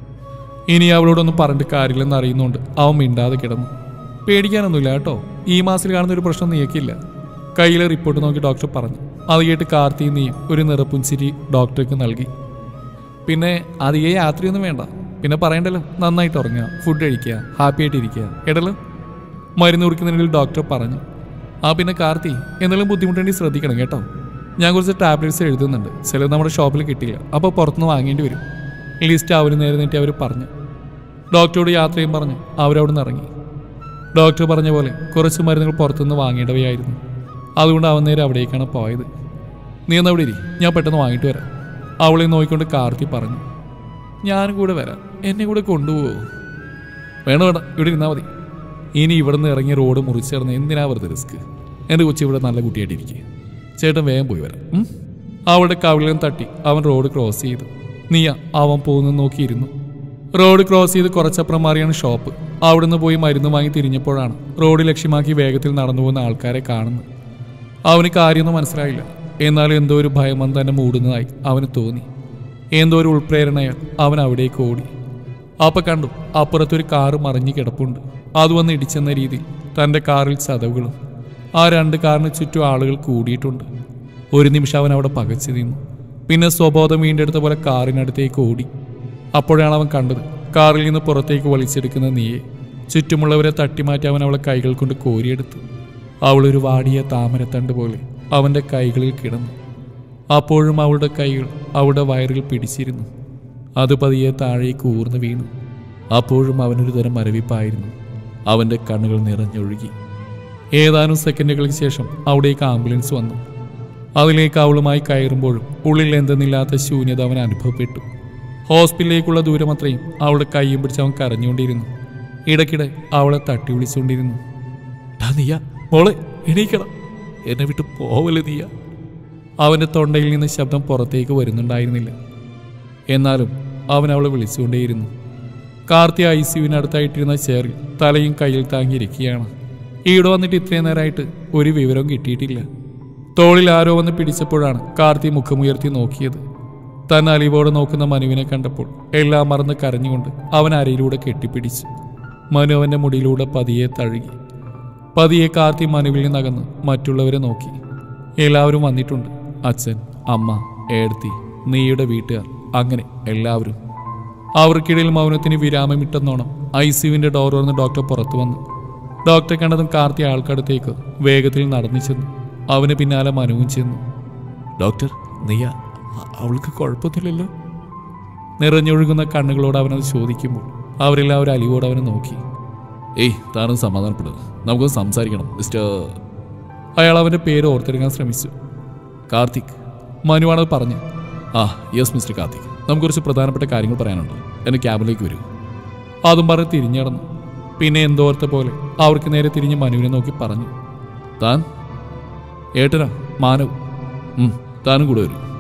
ഇനി അവളോടൊന്നും പറഞ്ഞിട്ട് കാര്യമില്ലെന്ന് അറിയുന്നുണ്ട് അവൻ മിണ്ടാതെ കിടന്നു. പേടിക്കാനൊന്നുമില്ല കേട്ടോ, ഈ മാസത്തിൽ കാണുന്ന ഒരു പ്രശ്നം നീക്കില്ല. കയ്യിലെ റിപ്പോർട്ട് നോക്കി ഡോക്ടർ പറഞ്ഞു. അത് കേട്ട് കാർത്തി നീ ഒരു നിറപ്പുഞ്ചിരി ഡോക്ടർക്ക് നൽകി. പിന്നെ അധികം യാത്രയൊന്നും വേണ്ട, പിന്നെ പറയണ്ടല്ലോ, നന്നായിട്ട് ഉറങ്ങുക, ഫുഡ് കഴിക്കുക, ഹാപ്പി ആയിട്ടിരിക്കുക കേട്ടല്ലോ, മരുന്ന് കുറിക്കുന്നതിൽ ഡോക്ടർ പറഞ്ഞു. ആ പിന്നെ കാർത്തി, എന്തെങ്കിലും ബുദ്ധിമുട്ടുണ്ടെങ്കിൽ ശ്രദ്ധിക്കണം കേട്ടോ. ഞാൻ കുറച്ച് ടാബ്ലറ്റ്സ് എഴുതുന്നുണ്ട്, ചിലത് നമ്മുടെ ഷോപ്പിൽ കിട്ടില്ല, അപ്പോൾ പുറത്തുനിന്ന് വാങ്ങേണ്ടി വരും. ലിസ്റ്റ് അവർ നേരെ നീട്ടി അവർ പറഞ്ഞു. ഡോക്ടറോട് യാത്രയും പറഞ്ഞു അവരവിടെ നിന്ന് ഇറങ്ങി. ഡോക്ടർ പറഞ്ഞ പോലെ കുറച്ച് മരുന്നുകൾ പുറത്തുനിന്ന് വാങ്ങേണ്ടവയായിരുന്നു. അതുകൊണ്ട് അവൻ നേരെ അവിടേക്കാണ് പോയത്. നീ ഒന്ന് അവിടെ ഇരി, ഞാൻ പെട്ടെന്ന് വാങ്ങിയിട്ട് വരാം. അവളെ നോക്കിക്കൊണ്ട് കാർത്തി പറഞ്ഞു. ഞാനും കൂടെ വരാം, എന്നെ കൂടെ കൊണ്ടുപോകുമോ? വേണം വേണ്ട, ഇവിടെ ഇരുന്നാൽ മതി. ഇനി ഇവിടെ നിന്ന് ഇറങ്ങിയ റോഡ് മുറിച്ചേർന്ന് എന്തിനാ വെറുതെ റിസ്ക്? എൻ്റെ കൊച്ചി ഇവിടെ നല്ല കുട്ടിയായിട്ടിരിക്കുക. ചേട്ടൻ വേഗം പോയി വരാം. അവളുടെ കവിളിലും തട്ടി അവൻ റോഡ് ക്രോസ് ചെയ്തു. നീയ അവൻ പോകുന്നത് നോക്കിയിരുന്നു. റോഡ് ക്രോസ് ചെയ്ത് കുറച്ചപ്പുറം മാറിയാണ് ഷോപ്പ്. അവിടുന്ന് പോയി മരുന്ന് വാങ്ങി തിരിഞ്ഞപ്പോഴാണ് റോഡ് ലക്ഷ്യമാക്കി വേഗത്തിൽ നടന്നു പോകുന്ന ആൾക്കാരെ കാണുന്നത്. അവന് കാര്യമൊന്നും മനസ്സിലായില്ല. എന്നാലും എന്തോ ഒരു ഭയം തന്നെ മൂടുന്നതായി അവന് തോന്നി. എന്തോ ഒരു ഉൾപ്രേരണയാൽ അവൻ അവിടേക്ക് ഓടി. അപ്പം കണ്ടു അപ്പുറത്തൊരു കാറ് മറിഞ്ഞു കിടപ്പുണ്ട്. അത് വന്ന് ഇടിച്ചെന്ന രീതിയിൽ തൻ്റെ കാറിൽ ചതവുകളും. ആ രണ്ട് കാറിന് ചുറ്റും ആളുകൾ കൂടിയിട്ടുണ്ട്. ഒരു നിമിഷം അവൻ അവിടെ പകച്ചു നിന്നു. പിന്നെ സ്വബോധം വീണ്ടെടുത്ത പോലെ കാറിനടുത്തേക്ക് ഓടി. അപ്പോഴാണ് അവൻ കണ്ടത് കാറിൽ നിന്ന് പുറത്തേക്ക് വലിച്ചെടുക്കുന്ന നീയെ. ചുറ്റുമുള്ളവരെ തട്ടിമാറ്റി അവൻ അവളെ കൈകൾ കൊണ്ട് കോരിയെടുത്തു. അവളൊരു വാടിയ താമരത്തണ്ട് പോലെ അവൻ്റെ കൈകളിൽ കിടന്നു. അപ്പോഴും അവളുടെ കൈകൾ അവളുടെ വയറിൽ പിടിച്ചിരുന്നു. അത് പതിയെ താഴേക്ക് ഊർന്നു വീണു. അപ്പോഴും അവനൊരു തരം മരവിപ്പായിരുന്നു. അവൻ്റെ കണ്ണുകൾ നിറഞ്ഞൊഴുകി. ഏതാനും സെക്കൻഡുകൾക്ക് ശേഷം അവിടേക്ക് ആംബുലൻസ് വന്നു. അതിലേക്ക് അവളുമായി കയറുമ്പോഴും ഉള്ളിൽ എന്തെന്നില്ലാത്ത ശൂന്യത അവൻ അനുഭവപ്പെട്ടു. ഹോസ്പിറ്റലിലേക്കുള്ള ദൂരം അത്രയും അവളുടെ കൈയും പിടിച്ച് അവൻ കരഞ്ഞുകൊണ്ടിരുന്നു. ഇടയ്ക്കിടെ അവളെ തട്ടി വിളിച്ചുകൊണ്ടിരുന്നു. ടാ നീയ, മോളെ എണീക്കണം, എന്നെ വിട്ട് പോവല്ലേ നീയ. അവൻ്റെ തൊണ്ടയിൽ നിന്ന് ശബ്ദം പുറത്തേക്ക് വരുന്നുണ്ടായിരുന്നില്ല. എന്നാലും അവൻ അവളെ വിളിച്ചുകൊണ്ടേയിരുന്നു. കാർത്തി ഐ സിയുവിനടുത്തായിട്ടിരുന്ന ചെയറിൽ തലയും കയ്യിൽ താങ്ങിയിരിക്കുകയാണ്. ഈടെ വന്നിട്ട് ഇത്രയും നേരമായിട്ട് ഒരു വിവരവും കിട്ടിയിട്ടില്ല. തോളിൽ ആരോ വന്ന് പിടിച്ചപ്പോഴാണ് കാർത്തി മുഖമുയർത്തി നോക്കിയത്. താൻ അലിവോടെ നോക്കുന്ന മനുവിനെ കണ്ടപ്പോൾ എല്ലാം മറന്ന് കരഞ്ഞുകൊണ്ട് അവൻ അരയിലൂടെ കെട്ടിപ്പിടിച്ചു. മനു അവൻ്റെ മുടിയിലൂടെ പതിയെ തഴുകി. പതിയെ കാർത്തി മനുവിൽ നിന്നകന്ന് മറ്റുള്ളവരെ നോക്കി. എല്ലാവരും വന്നിട്ടുണ്ട്. അച്ഛൻ, അമ്മ, ഏടത്തി, നീയുടെ വീട്ടുകാർ, അങ്ങനെ എല്ലാവരും. അവർക്കിടയിൽ മൗനത്തിന് വിരാമമിട്ടെന്നോണം ഐ സിയുവിൻ്റെ ഡോർ തുറന്ന് ഡോക്ടർ പുറത്തു വന്നു. ഡോക്ടറെ കണ്ടതും കാർത്തി ആൾക്കടുത്തേക്ക് വേഗത്തിൽ നടന്നു ചെന്നു. അവന് പിന്നാലെ മനുവും ചെന്നു. ഡോക്ടർ, നീയ, അവൾക്ക് കുഴപ്പമൊന്നുമില്ലല്ലോ? നിറഞ്ഞൊഴുകുന്ന കണ്ണുകളോട് അവനത് ചോദിക്കുമ്പോൾ അവരെല്ലാവരും അലിവോട് അവനെ നോക്കി. ഏയ്, താനും സമാധാനപ്പെടുക, നമുക്കൊന്ന് സംസാരിക്കണം മിസ്റ്റർ. അയാൾ അവൻ്റെ പേര് ഓർത്തെടുക്കാൻ ശ്രമിച്ചു. കാർത്തിക്, മനുവാണത് പറഞ്ഞു. ആ യെസ് മിസ്റ്റർ കാർത്തിക്, നമുക്ക് കുറച്ച് പ്രധാനപ്പെട്ട കാര്യങ്ങൾ പറയാനുണ്ട്. എൻ്റെ ക്യാബിലേക്ക് വരൂ. അതും പറഞ്ഞ് തിരിഞ്ഞടന്നു. പിന്നെ എന്തോർത്ത പോലെ അവർക്ക് നേരെ തിരിഞ്ഞ് മനുവിനെ നോക്കി പറഞ്ഞു. താൻ? ഏട്ടനാ, മാനവ്. താനും കൂടെ വരും.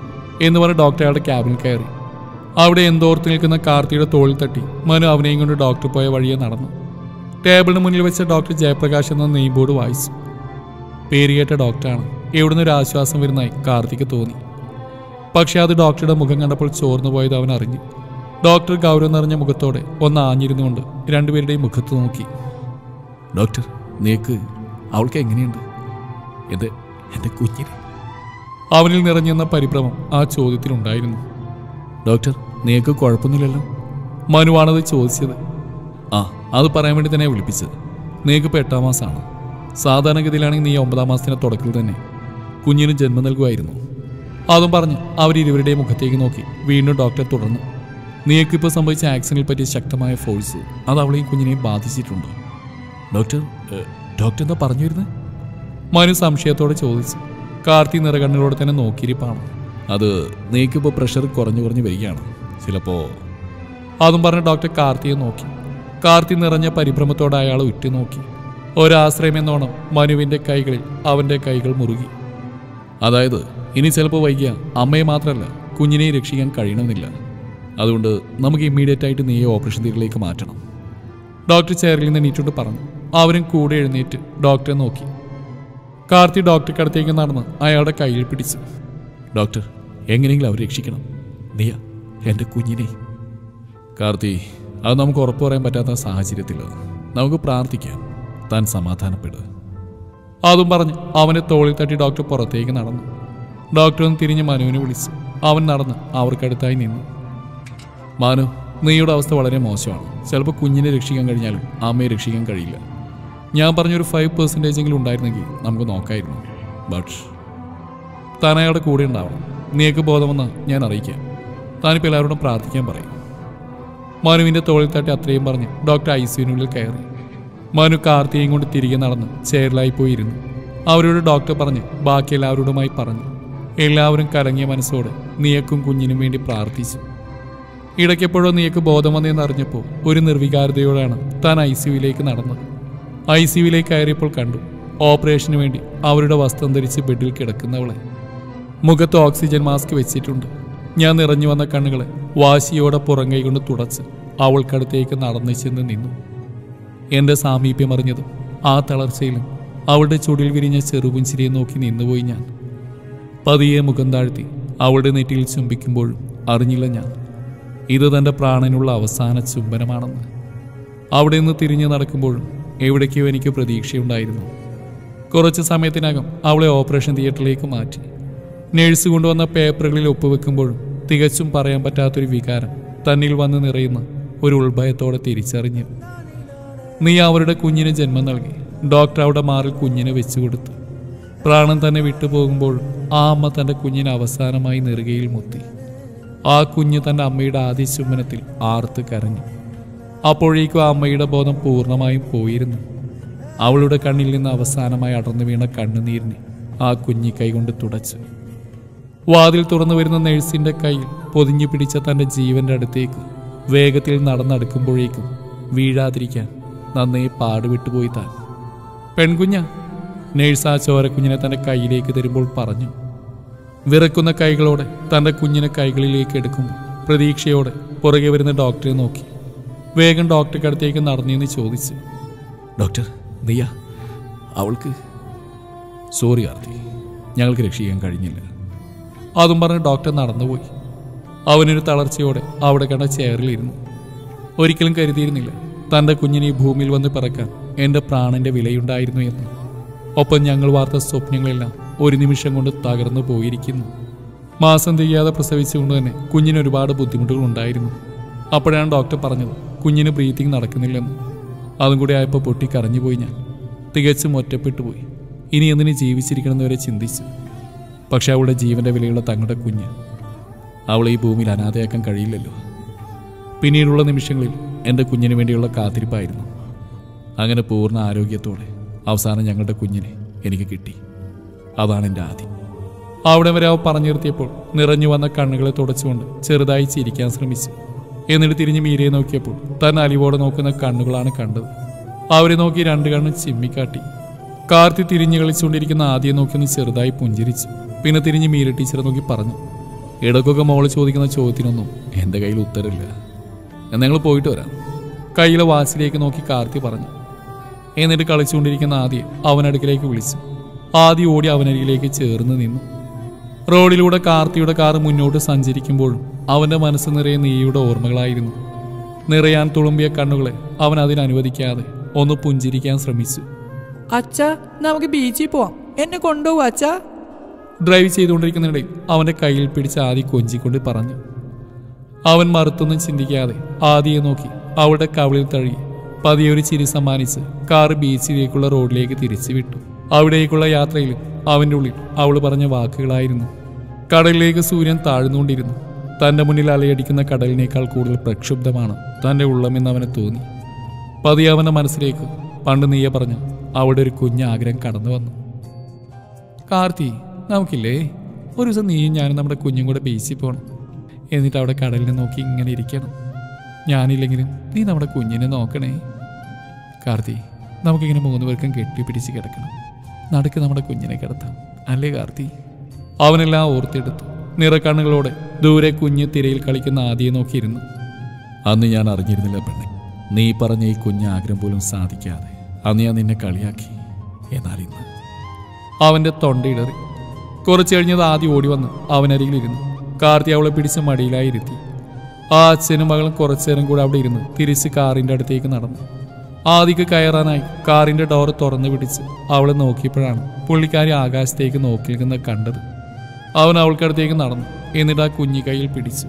എന്ന് പറഞ്ഞ് ഡോക്ടർ അയാളുടെ ക്യാബിനിൽ കയറി. അവിടെ എന്തോർത്ത് നിൽക്കുന്ന കാർത്തിയുടെ തോളിൽ തട്ടി മനു അവനെയും കൊണ്ട് ഡോക്ടർ പോയ വഴിയെ നടന്നു. ടേബിളിന് മുന്നിൽ വെച്ച ഡോക്ടർ ജയപ്രകാശ് എന്ന നെയിം ബോർഡ് വായിച്ചു. പേരുകേട്ട ഡോക്ടറാണ്. എവിടുന്ന് ഒരു ആശ്വാസം വരുന്നതായി കാർത്തിക്ക് തോന്നി. പക്ഷെ അത് ഡോക്ടറുടെ മുഖം കണ്ടപ്പോൾ ചോർന്നു പോയത് അവൻ അറിഞ്ഞു. ഡോക്ടർ ഗൗരവം നിറഞ്ഞ മുഖത്തോടെ ഒന്ന് ആഞ്ഞിരുന്നുകൊണ്ട് രണ്ടുപേരുടെയും മുഖത്ത് നോക്കി. ഡോക്ടർ, നീക്ക് അവൾക്ക് എങ്ങനെയുണ്ട്? ഇത് എൻ്റെ കുഞ്ഞിന്. അവനിൽ നിറഞ്ഞെന്ന പരിഭ്രമം ആ ചോദ്യത്തിലുണ്ടായിരുന്നു. ഡോക്ടർ, നീക്ക് കുഴപ്പമൊന്നുമില്ലല്ലോ? മനുവാണത് ചോദിച്ചത്. ആ, അത് പറയാൻ വേണ്ടി തന്നെ വിളിപ്പിച്ചത്. നീക്കിപ്പോൾ എട്ടാം മാസമാണ്. സാധാരണഗതിയിലാണെങ്കിൽ നീ ഒമ്പതാം മാസത്തിൻ്റെ തുടക്കത്തിൽ തന്നെ കുഞ്ഞിന് ജന്മം നൽകുമായിരുന്നു. അതും പറഞ്ഞ് അവരിരുവരുടെയും മുഖത്തേക്ക് നോക്കി വീണ്ടും ഡോക്ടർ തുടർന്നു. നീക്കിപ്പോൾ സംഭവിച്ച ആക്സിഡന്റിൽ പറ്റിയ ശക്തമായ ഫോഴ്സ് അത് അവളെയും കുഞ്ഞിനെയും ബാധിച്ചിട്ടുണ്ട്. ഡോക്ടർ ഡോക്ടർ എന്താ പറഞ്ഞു വരുന്നത്? മനു സംശയത്തോടെ ചോദിച്ചു. കാർത്തി നിറകണ്ണുകളോടെ തന്നെ നോക്കിയിരിപ്പാണ്. അത് നീക്കിപ്പോൾ പ്രഷർ കുറഞ്ഞു കുറഞ്ഞു വരികയാണ്. ചിലപ്പോൾ. അതും പറഞ്ഞ് ഡോക്ടർ കാർത്തിയെ നോക്കി. കാർത്തി നിറഞ്ഞ പരിഭ്രമത്തോടെ അയാളെ ഉറ്റുനോക്കി. ഒരാശ്രയം എന്നോണം മനുവിൻ്റെ കൈകളിൽ അവൻ്റെ കൈകൾ മുറുകി. അതായത് ഇനി ചിലപ്പോൾ വൈകിയ അമ്മയെ മാത്രമല്ല കുഞ്ഞിനെ രക്ഷിക്കാൻ കഴിയണമെന്നില്ല. അതുകൊണ്ട് നമുക്ക് ഇമ്മീഡിയറ്റ് ആയിട്ട് നീയെ ഓപ്പറേഷൻ തിയേറ്ററിലേക്ക് മാറ്റണം. ഡോക്ടർ ചെയറിൽ നിന്ന് എണീറ്റോട്ട് പറഞ്ഞു. അവരും കൂടെ എഴുന്നേറ്റ് ഡോക്ടറെ നോക്കി. കാർത്തി ഡോക്ടർക്കടുത്തേക്ക് നടന്ന് അയാളുടെ കയ്യിൽ പിടിച്ചു. ഡോക്ടർ, എങ്ങനെയെങ്കിലും അവർ രക്ഷിക്കണം. നീയ എൻ്റെ കുഞ്ഞിനെ. കാർത്തി, അത് നമുക്ക് ഉറപ്പ് പറയാൻ പറ്റാത്ത സാഹചര്യത്തിൽ നമുക്ക് പ്രാർത്ഥിക്കാം. താൻ സമാധാനപ്പെടുക. അതും പറഞ്ഞ് അവനെ തോളിൽ തട്ടി ഡോക്ടർ പുറത്തേക്ക് നടന്നു. ഡോക്ടർ ഒന്ന് തിരിഞ്ഞ് മനുവിനെ വിളിച്ചു. അവൻ നടന്ന് അവർക്കടുത്തായി നിന്നു. മാനു, നീയുടെ അവസ്ഥ വളരെ മോശമാണ്. ചിലപ്പോൾ കുഞ്ഞിനെ രക്ഷിക്കാൻ കഴിഞ്ഞാലും അമ്മയെ രക്ഷിക്കാൻ കഴിയില്ല. ഞാൻ പറഞ്ഞൊരു ഫൈവ് പെർസെൻറ്റേജ് എങ്കിലും ഉണ്ടായിരുന്നെങ്കിൽ നമുക്ക് നോക്കായിരുന്നു. ബട്ട് താൻ അയാളുടെ കൂടെ ഉണ്ടാവണം. നീക്ക് ബോധമെന്ന് ഞാൻ അറിയിക്കാം. താനിപ്പോൾ എല്ലാവരോടും പ്രാർത്ഥിക്കാൻ പറയും. മനുവിൻ്റെ തോളിൽ തട്ടി അത്രയും പറഞ്ഞ് ഡോക്ടർ ഐ സിയുനുള്ളിൽ കയറി. മനു കാർത്തിയെയും കൊണ്ട് തിരികെ നടന്ന് ചെയറിലായി പോയിരുന്നു. അവരോട് ഡോക്ടർ പറഞ്ഞ് ബാക്കി എല്ലാവരോടുമായി പറഞ്ഞു. എല്ലാവരും കലങ്ങിയ മനസ്സോടെ നീയക്കും കുഞ്ഞിനും വേണ്ടി പ്രാർത്ഥിച്ചു. ഇടയ്ക്കെപ്പോഴോ നീക്ക് ബോധം വന്നതെന്ന് അറിഞ്ഞപ്പോൾ ഒരു നിർവികാരതയോടാണ് താൻ ഐ സിയുവിലേക്ക് നടന്നത്. ഐ സിയുവിലേക്ക് കയറിയപ്പോൾ കണ്ടു ഓപ്പറേഷന് വേണ്ടി അവരുടെ വസ്ത്രം ധരിച്ച് ബെഡിൽ കിടക്കുന്നവളെ. മുഖത്ത് ഓക്സിജൻ മാസ്ക് വെച്ചിട്ടുണ്ട്. ഞാൻ നിറഞ്ഞു വന്ന കണ്ണുകളെ വാശിയോടെ പുറങ്കൈ കൊണ്ട് തുടച്ച് അവൾക്കടുത്തേക്ക് നടന്നു ചെന്ന് നിന്നു. എൻ്റെ സാമീപ്യം അറിഞ്ഞതും ആ തളർച്ചയിലും അവളുടെ ചുടിൽ വിരിഞ്ഞ ചെറുപുഞ്ചിരിയെ നോക്കി നിന്നുപോയി ഞാൻ. പതിയെ മുഖം താഴ്ത്തി അവളുടെ നെറ്റിയിൽ ചുംബിക്കുമ്പോഴും അറിഞ്ഞില്ല ഞാൻ ഇത് തൻ്റെ പ്രാണനുള്ള അവസാന ചുംബനമാണെന്ന്. അവിടെ നിന്ന് തിരിഞ്ഞു നടക്കുമ്പോഴും എവിടേക്കോ എനിക്ക് പ്രതീക്ഷയുണ്ടായിരുന്നു. കുറച്ച് സമയത്തിനകം അവളെ ഓപ്പറേഷൻ തിയേറ്ററിലേക്ക് മാറ്റി. നേഴ്സ് കൊണ്ടുവന്ന പേപ്പറുകളിൽ ഒപ്പുവെക്കുമ്പോഴും തികച്ചും പറയാൻ പറ്റാത്തൊരു വികാരം തന്നിൽ വന്ന് നിറയുന്ന ഒരു ഉൾഭയത്തോടെ തിരിച്ചറിഞ്ഞു. നീ അവരുടെ കുഞ്ഞിന് ജന്മം നൽകി. ഡോക്ടർ അവിടെ മാറിൽ കുഞ്ഞിനെ വെച്ചു കൊടുത്തു. പ്രാണൻ തന്നെ വിട്ടുപോകുമ്പോഴും ആ അമ്മ തൻ്റെ കുഞ്ഞിനെ അവസാനമായി നെറുകയിൽ മുത്തി. ആ കുഞ്ഞ് തൻ്റെ അമ്മയുടെ ആദ്യ ചുംബനത്തിൽ ആർത്ത് കരഞ്ഞു. അപ്പോഴേക്കും ആ അമ്മയുടെ ബോധം പൂർണ്ണമായും പോയിരുന്നു. അവളുടെ കണ്ണിൽ നിന്ന് അവസാനമായി അടർന്നു വീണ കണ്ണുനീരിനെ ആ കുഞ്ഞി കൈകൊണ്ട് തുടച്ചു. വാതിൽ തുറന്നു വരുന്ന നഴ്സിൻ്റെ കയ്യിൽ പൊതിഞ്ഞു പിടിച്ച തൻ്റെ ജീവൻ്റെ അടുത്തേക്ക് വേഗത്തിൽ നടന്നടുക്കുമ്പോഴേക്കും വീഴാതിരിക്കാൻ നന്നേ പാടുവിട്ടുപോയി താൻ. പെൺകുഞ്ഞ, നേഴ്സ് ആ ചോരക്കുഞ്ഞിനെ തൻ്റെ കയ്യിലേക്ക് തരുമ്പോൾ പറഞ്ഞു. വിറക്കുന്ന കൈകളോടെ തൻ്റെ കുഞ്ഞിനെ കൈകളിലേക്ക് എടുക്കുമ്പോൾ പ്രതീക്ഷയോടെ പുറകെ വരുന്ന ഡോക്ടറെ നോക്കി വേഗം ഡോക്ടർക്കടുത്തേക്ക് നടന്നെന്ന് ചോദിച്ചു. ഡോക്ടർ, നീയ അവൾക്ക്. സോറി ആർത്തി, ഞങ്ങൾക്ക് രക്ഷിക്കാൻ കഴിഞ്ഞില്ല. അതും പറഞ്ഞ് ഡോക്ടർ നടന്നുപോയി. അവനൊരു തളർച്ചയോടെ അവിടെ കണ്ട ചെയറിലിരുന്നു. ഒരിക്കലും കരുതിയിരുന്നില്ല തൻ്റെ കുഞ്ഞിനെ ഈ ഭൂമിയിൽ വന്ന് പിറക്കാൻ എൻ്റെ പ്രാണൻ്റെ വിലയുണ്ടായിരുന്നു എന്ന്. ഒപ്പം ഞങ്ങൾ വാർത്ത സ്വപ്നങ്ങളെല്ലാം ഒരു നിമിഷം കൊണ്ട് തകർന്നു പോയിരിക്കുന്നു. മാസം തികയാതെ പ്രസവിച്ചുകൊണ്ട് തന്നെ കുഞ്ഞിന് ഒരുപാട് ബുദ്ധിമുട്ടുകൾ ഉണ്ടായിരുന്നു. അപ്പോഴാണ് ഡോക്ടർ പറഞ്ഞത് കുഞ്ഞിന് ബ്രീത്തിങ് നടക്കുന്നില്ലെന്ന്. അതും കൂടി ആയപ്പോൾ പൊട്ടി കരഞ്ഞുപോയി ഞാൻ. തികച്ചും ഒറ്റപ്പെട്ടു പോയി. ഇനി എന്തിന് ജീവിച്ചിരിക്കണമെന്ന് വരെ ചിന്തിച്ചു. പക്ഷെ അവളുടെ ജീവൻ്റെ വിലയുള്ള തങ്ങളുടെ കുഞ്ഞ്, അവളെ ഈ ഭൂമിയിൽ അനാഥയാക്കാൻ കഴിയില്ലല്ലോ. പിന്നീടുള്ള നിമിഷങ്ങളിൽ എൻ്റെ കുഞ്ഞിന് വേണ്ടിയുള്ള കാത്തിരിപ്പായിരുന്നു. അങ്ങനെ പൂർണ്ണ ആരോഗ്യത്തോടെ അവസാനം ഞങ്ങളുടെ കുഞ്ഞിനെ എനിക്ക് കിട്ടി. അതാണ് എൻ്റെ ആദ്യം. അവിടെ വരെ അവ പറഞ്ഞു നിർത്തിയപ്പോൾ നിറഞ്ഞു വന്ന കണ്ണുകളെ തുടച്ചുകൊണ്ട് ചെറുതായി ചിരിക്കാൻ ശ്രമിച്ചു. എന്നിട്ട് തിരിഞ്ഞ് മീരയെ നോക്കിയപ്പോൾ താൻ അലിവോടെ നോക്കുന്ന കണ്ണുകളാണ് കണ്ടത്. അവരെ നോക്കി രണ്ട് കണ്ണും ചിമ്മിക്കാട്ടി. കാർത്തി തിരിഞ്ഞു കളിച്ചുകൊണ്ടിരിക്കുന്ന ആദ്യം നോക്കിയൊന്ന് ചെറുതായി പുഞ്ചിരിച്ചു. പിന്നെ തിരിഞ്ഞ് മീര ടീച്ചറെ നോക്കി പറഞ്ഞു, ഇടയ്ക്കൊക്കെ മോള് ചോദിക്കുന്ന ചോദ്യത്തിനൊന്നും എൻ്റെ കയ്യിൽ ഉത്തരമില്ല. എന്നാൽ ഞങ്ങൾ പോയിട്ട് വരാം. കയ്യിലെ വാച്ചിലേക്ക് നോക്കി കാർത്തി പറഞ്ഞു. എന്നിട്ട് കളിച്ചുകൊണ്ടിരിക്കുന്ന ആദ്യം അവനടുക്കിലേക്ക് വിളിച്ചു. ആദ്യം ഓടി അവനരികിലേക്ക് ചേർന്ന് നിന്നു. റോഡിലൂടെ കാർത്തിയുടെ കാറ് മുന്നോട്ട് സഞ്ചരിക്കുമ്പോഴും അവൻ്റെ മനസ്സ് നിറയെ നീയുടെ ഓർമ്മകളായിരുന്നു. നിറയാൻ തുളുമ്പിയ കണ്ണുകളെ അവൻ അതിനനുവദിക്കാതെ ഒന്ന് പുഞ്ചിരിക്കാൻ ശ്രമിച്ചു. അച്ഛാ, നമുക്ക് ബീച്ചിൽ പോവാം, എന്നെ കൊണ്ടുപോകും അച്ഛാ. ഡ്രൈവ് ചെയ്തുകൊണ്ടിരിക്കുന്നിടയിൽ അവൻ്റെ കയ്യിൽ പിടിച്ച് ആദി കൊഞ്ചിക്കൊണ്ട് പറഞ്ഞു. അവൻ മറുത്തൊന്നും ചിന്തിക്കാതെ ആദിയെ നോക്കി അവളുടെ കവിളിൽ തഴുകി പതിയൊരു ചിരി സമ്മാനിച്ച് കാറ് ബീച്ചിലേക്കുള്ള റോഡിലേക്ക് തിരിച്ചു വിട്ടു. അവിടേക്കുള്ള യാത്രയിലും അവൻ്റെ ഉള്ളിൽ അവൾ പറഞ്ഞ വാക്കുകളായിരുന്നു. കടലിലേക്ക് സൂര്യൻ താഴ്ന്നുകൊണ്ടിരുന്നു. തൻ്റെ മുന്നിൽ അലയടിക്കുന്ന കടലിനേക്കാൾ കൂടുതൽ പ്രക്ഷുബ്ധമാണ് തൻ്റെ ഉള്ളമെന്ന് അവന് തോന്നി. പതിയെ അവൻ്റെ മനസ്സിലേക്ക് പണ്ട് നീയെ പറഞ്ഞ അവിടെ ഒരു കുഞ്ഞാഗ്രഹം കടന്നു വന്നു. കാർത്തി, നമുക്കില്ലേ ഒരു ദിവസം നീയും ഞാനും നമ്മുടെ കുഞ്ഞും കൂടെ ബീച്ചിൽ പോകണം. എന്നിട്ട് അവിടെ കടലിനെ നോക്കി ഇങ്ങനെ ഇരിക്കണം. ഞാനില്ലെങ്കിലും നീ നമ്മുടെ കുഞ്ഞിനെ നോക്കണേ. കാർത്തി, നമുക്കിങ്ങനെ മൂന്ന് പേർക്കും കെട്ടിപ്പിടിച്ച് കിടക്കണം. നടുക്ക് നമ്മുടെ കുഞ്ഞിനെ കിടത്താം, അല്ലേ കാർത്തി? അവനെല്ലാം ഓർത്തെടുത്തു. നിറക്കണ്ണുകളോടെ ദൂരെ കുഞ്ഞ് തിരയിൽ കളിക്കുന്ന ആദിയെ നോക്കിയിരുന്നു. അന്ന് ഞാൻ അറിഞ്ഞിരുന്നില്ല പെണ്ണെ, നീ പറഞ്ഞ ഈ കുഞ്ഞ് ആഗ്രഹം പോലും സാധിക്കാതെ അന്ന് ഞാൻ നിന്നെ കളിയാക്കി. എന്നാൽ ഇന്ന് അവൻ്റെ തൊണ്ടയിടറി. കുറച്ചു കഴിഞ്ഞത് ആദ്യം ഓടി വന്ന് അവനരികിലിരുന്നു. കാർത്തി അവളെ പിടിച്ച് മടിയിലായിരുത്തി. ആ അച്ഛനും മകളും കുറച്ചു നേരം കൂടെ അവിടെ ഇരുന്ന് തിരിച്ച് കാറിൻ്റെ അടുത്തേക്ക് നടന്നു. ആദിക്ക് കയറാനായി കാറിൻ്റെ ഡോർ തുറന്നു പിടിച്ച് അവളെ നോക്കിയപ്പോഴാണ് പുള്ളിക്കാരി ആകാശത്തേക്ക് നോക്കി നിൽക്കുന്നത് കണ്ടത്. അവൻ അവൾക്കടുത്തേക്ക് നടന്നു. എന്നിട്ട് ആ കുഞ്ഞി കയ്യിൽ പിടിച്ചു.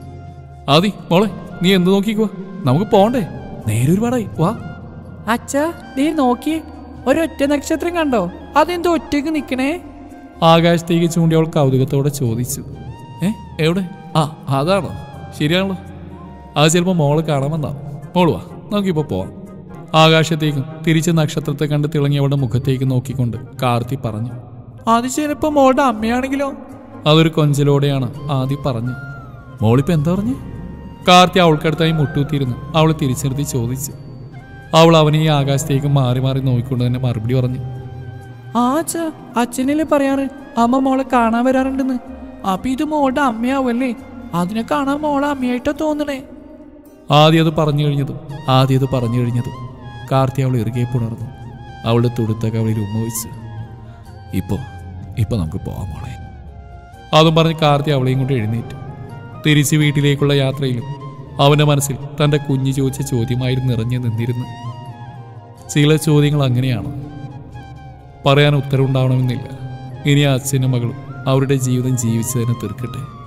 ആദി മോളെ, നീ എന്ത് നോക്കിക്കുവാ? നമുക്ക് പോണ്ടേ? നേരെ ഒരുപാടായി, വാ. അച്ഛാ, നീ നോക്കിയേ, ഒരൊറ്റ നക്ഷത്രം കണ്ടോ? അതെന്തോ ഒറ്റയ്ക്ക് നിൽക്കണേ? ആകാശത്തേക്ക് ചൂണ്ടി അവൾ കൗതുകത്തോടെ ചോദിച്ചു. ഏ എവിടെ? ആ അതാണോ? ശരിയാണല്ലോ. അത് ചിലപ്പോൾ മോള് കാണാമെന്നാവും. മോള് വാ, നമുക്കിപ്പോൾ പോവാം. ആകാശത്തേക്കും തിരിച്ച് നക്ഷത്രത്തെ കണ്ട് തിളങ്ങി അവളുടെ മുഖത്തേക്ക് നോക്കിക്കൊണ്ട് കാർത്തി പറഞ്ഞു. അത് ചിലപ്പോ മോളുടെ അമ്മയാണെങ്കിലോ? അതൊരു കൊഞ്ചലോടെയാണ് ആദി പറഞ്ഞു. മോളിപ്പോൾ എന്താ പറഞ്ഞു? കാർത്തി അവൾക്കടുത്തായി മുട്ടൂത്തിയിരുന്നു അവൾ തിരിച്ചെടുത്തി ചോദിച്ചു. അവൾ അവനെ ഈ ആകാശത്തേക്ക് മാറി മാറി നോക്കിക്കൊണ്ട് തന്നെ മറുപടി പറഞ്ഞു. ആ അച്ഛാ, അച്ഛനല്ലേ പറയാറ് അമ്മ മോളെ കാണാൻ വരാറുണ്ടെന്ന്. അപ്പൊ ഇത് മോളുടെ അമ്മയാവല്ലേ? അതിനെ കാണാൻ മോളെ അമ്മയായിട്ടാ തോന്നണേ. ആദ്യം അത് പറഞ്ഞു കഴിഞ്ഞതും ആദ്യം അത് പറഞ്ഞു കഴിഞ്ഞതും കാർത്തി അവൾ ഇറുകെ പുണർന്നു. അവളുടെ തുടുത്ത കവളിൽ ഉമ്മ വെച്ച്. ഇപ്പോ ഇപ്പൊ നമുക്ക് പോവാം മോളെ. അതും പറഞ്ഞ് കാർത്തി അവളെയും കൊണ്ട് എഴുന്നേറ്റു. തിരിച്ച് വീട്ടിലേക്കുള്ള യാത്രയിലും അവൻ്റെ മനസ്സിൽ തൻ്റെ കുഞ്ഞ് ചോദിച്ച ചോദ്യമായിരുന്നു നിറഞ്ഞു നിന്നിരുന്നു. ചില ചോദ്യങ്ങൾ അങ്ങനെയാണ്, പറയാൻ ഉത്തരവുണ്ടാവണമെന്നില്ല. ഇനി അച്ഛനും മകളും അവരുടെ ജീവിതം ജീവിച്ചു തന്നെ തീർക്കട്ടെ.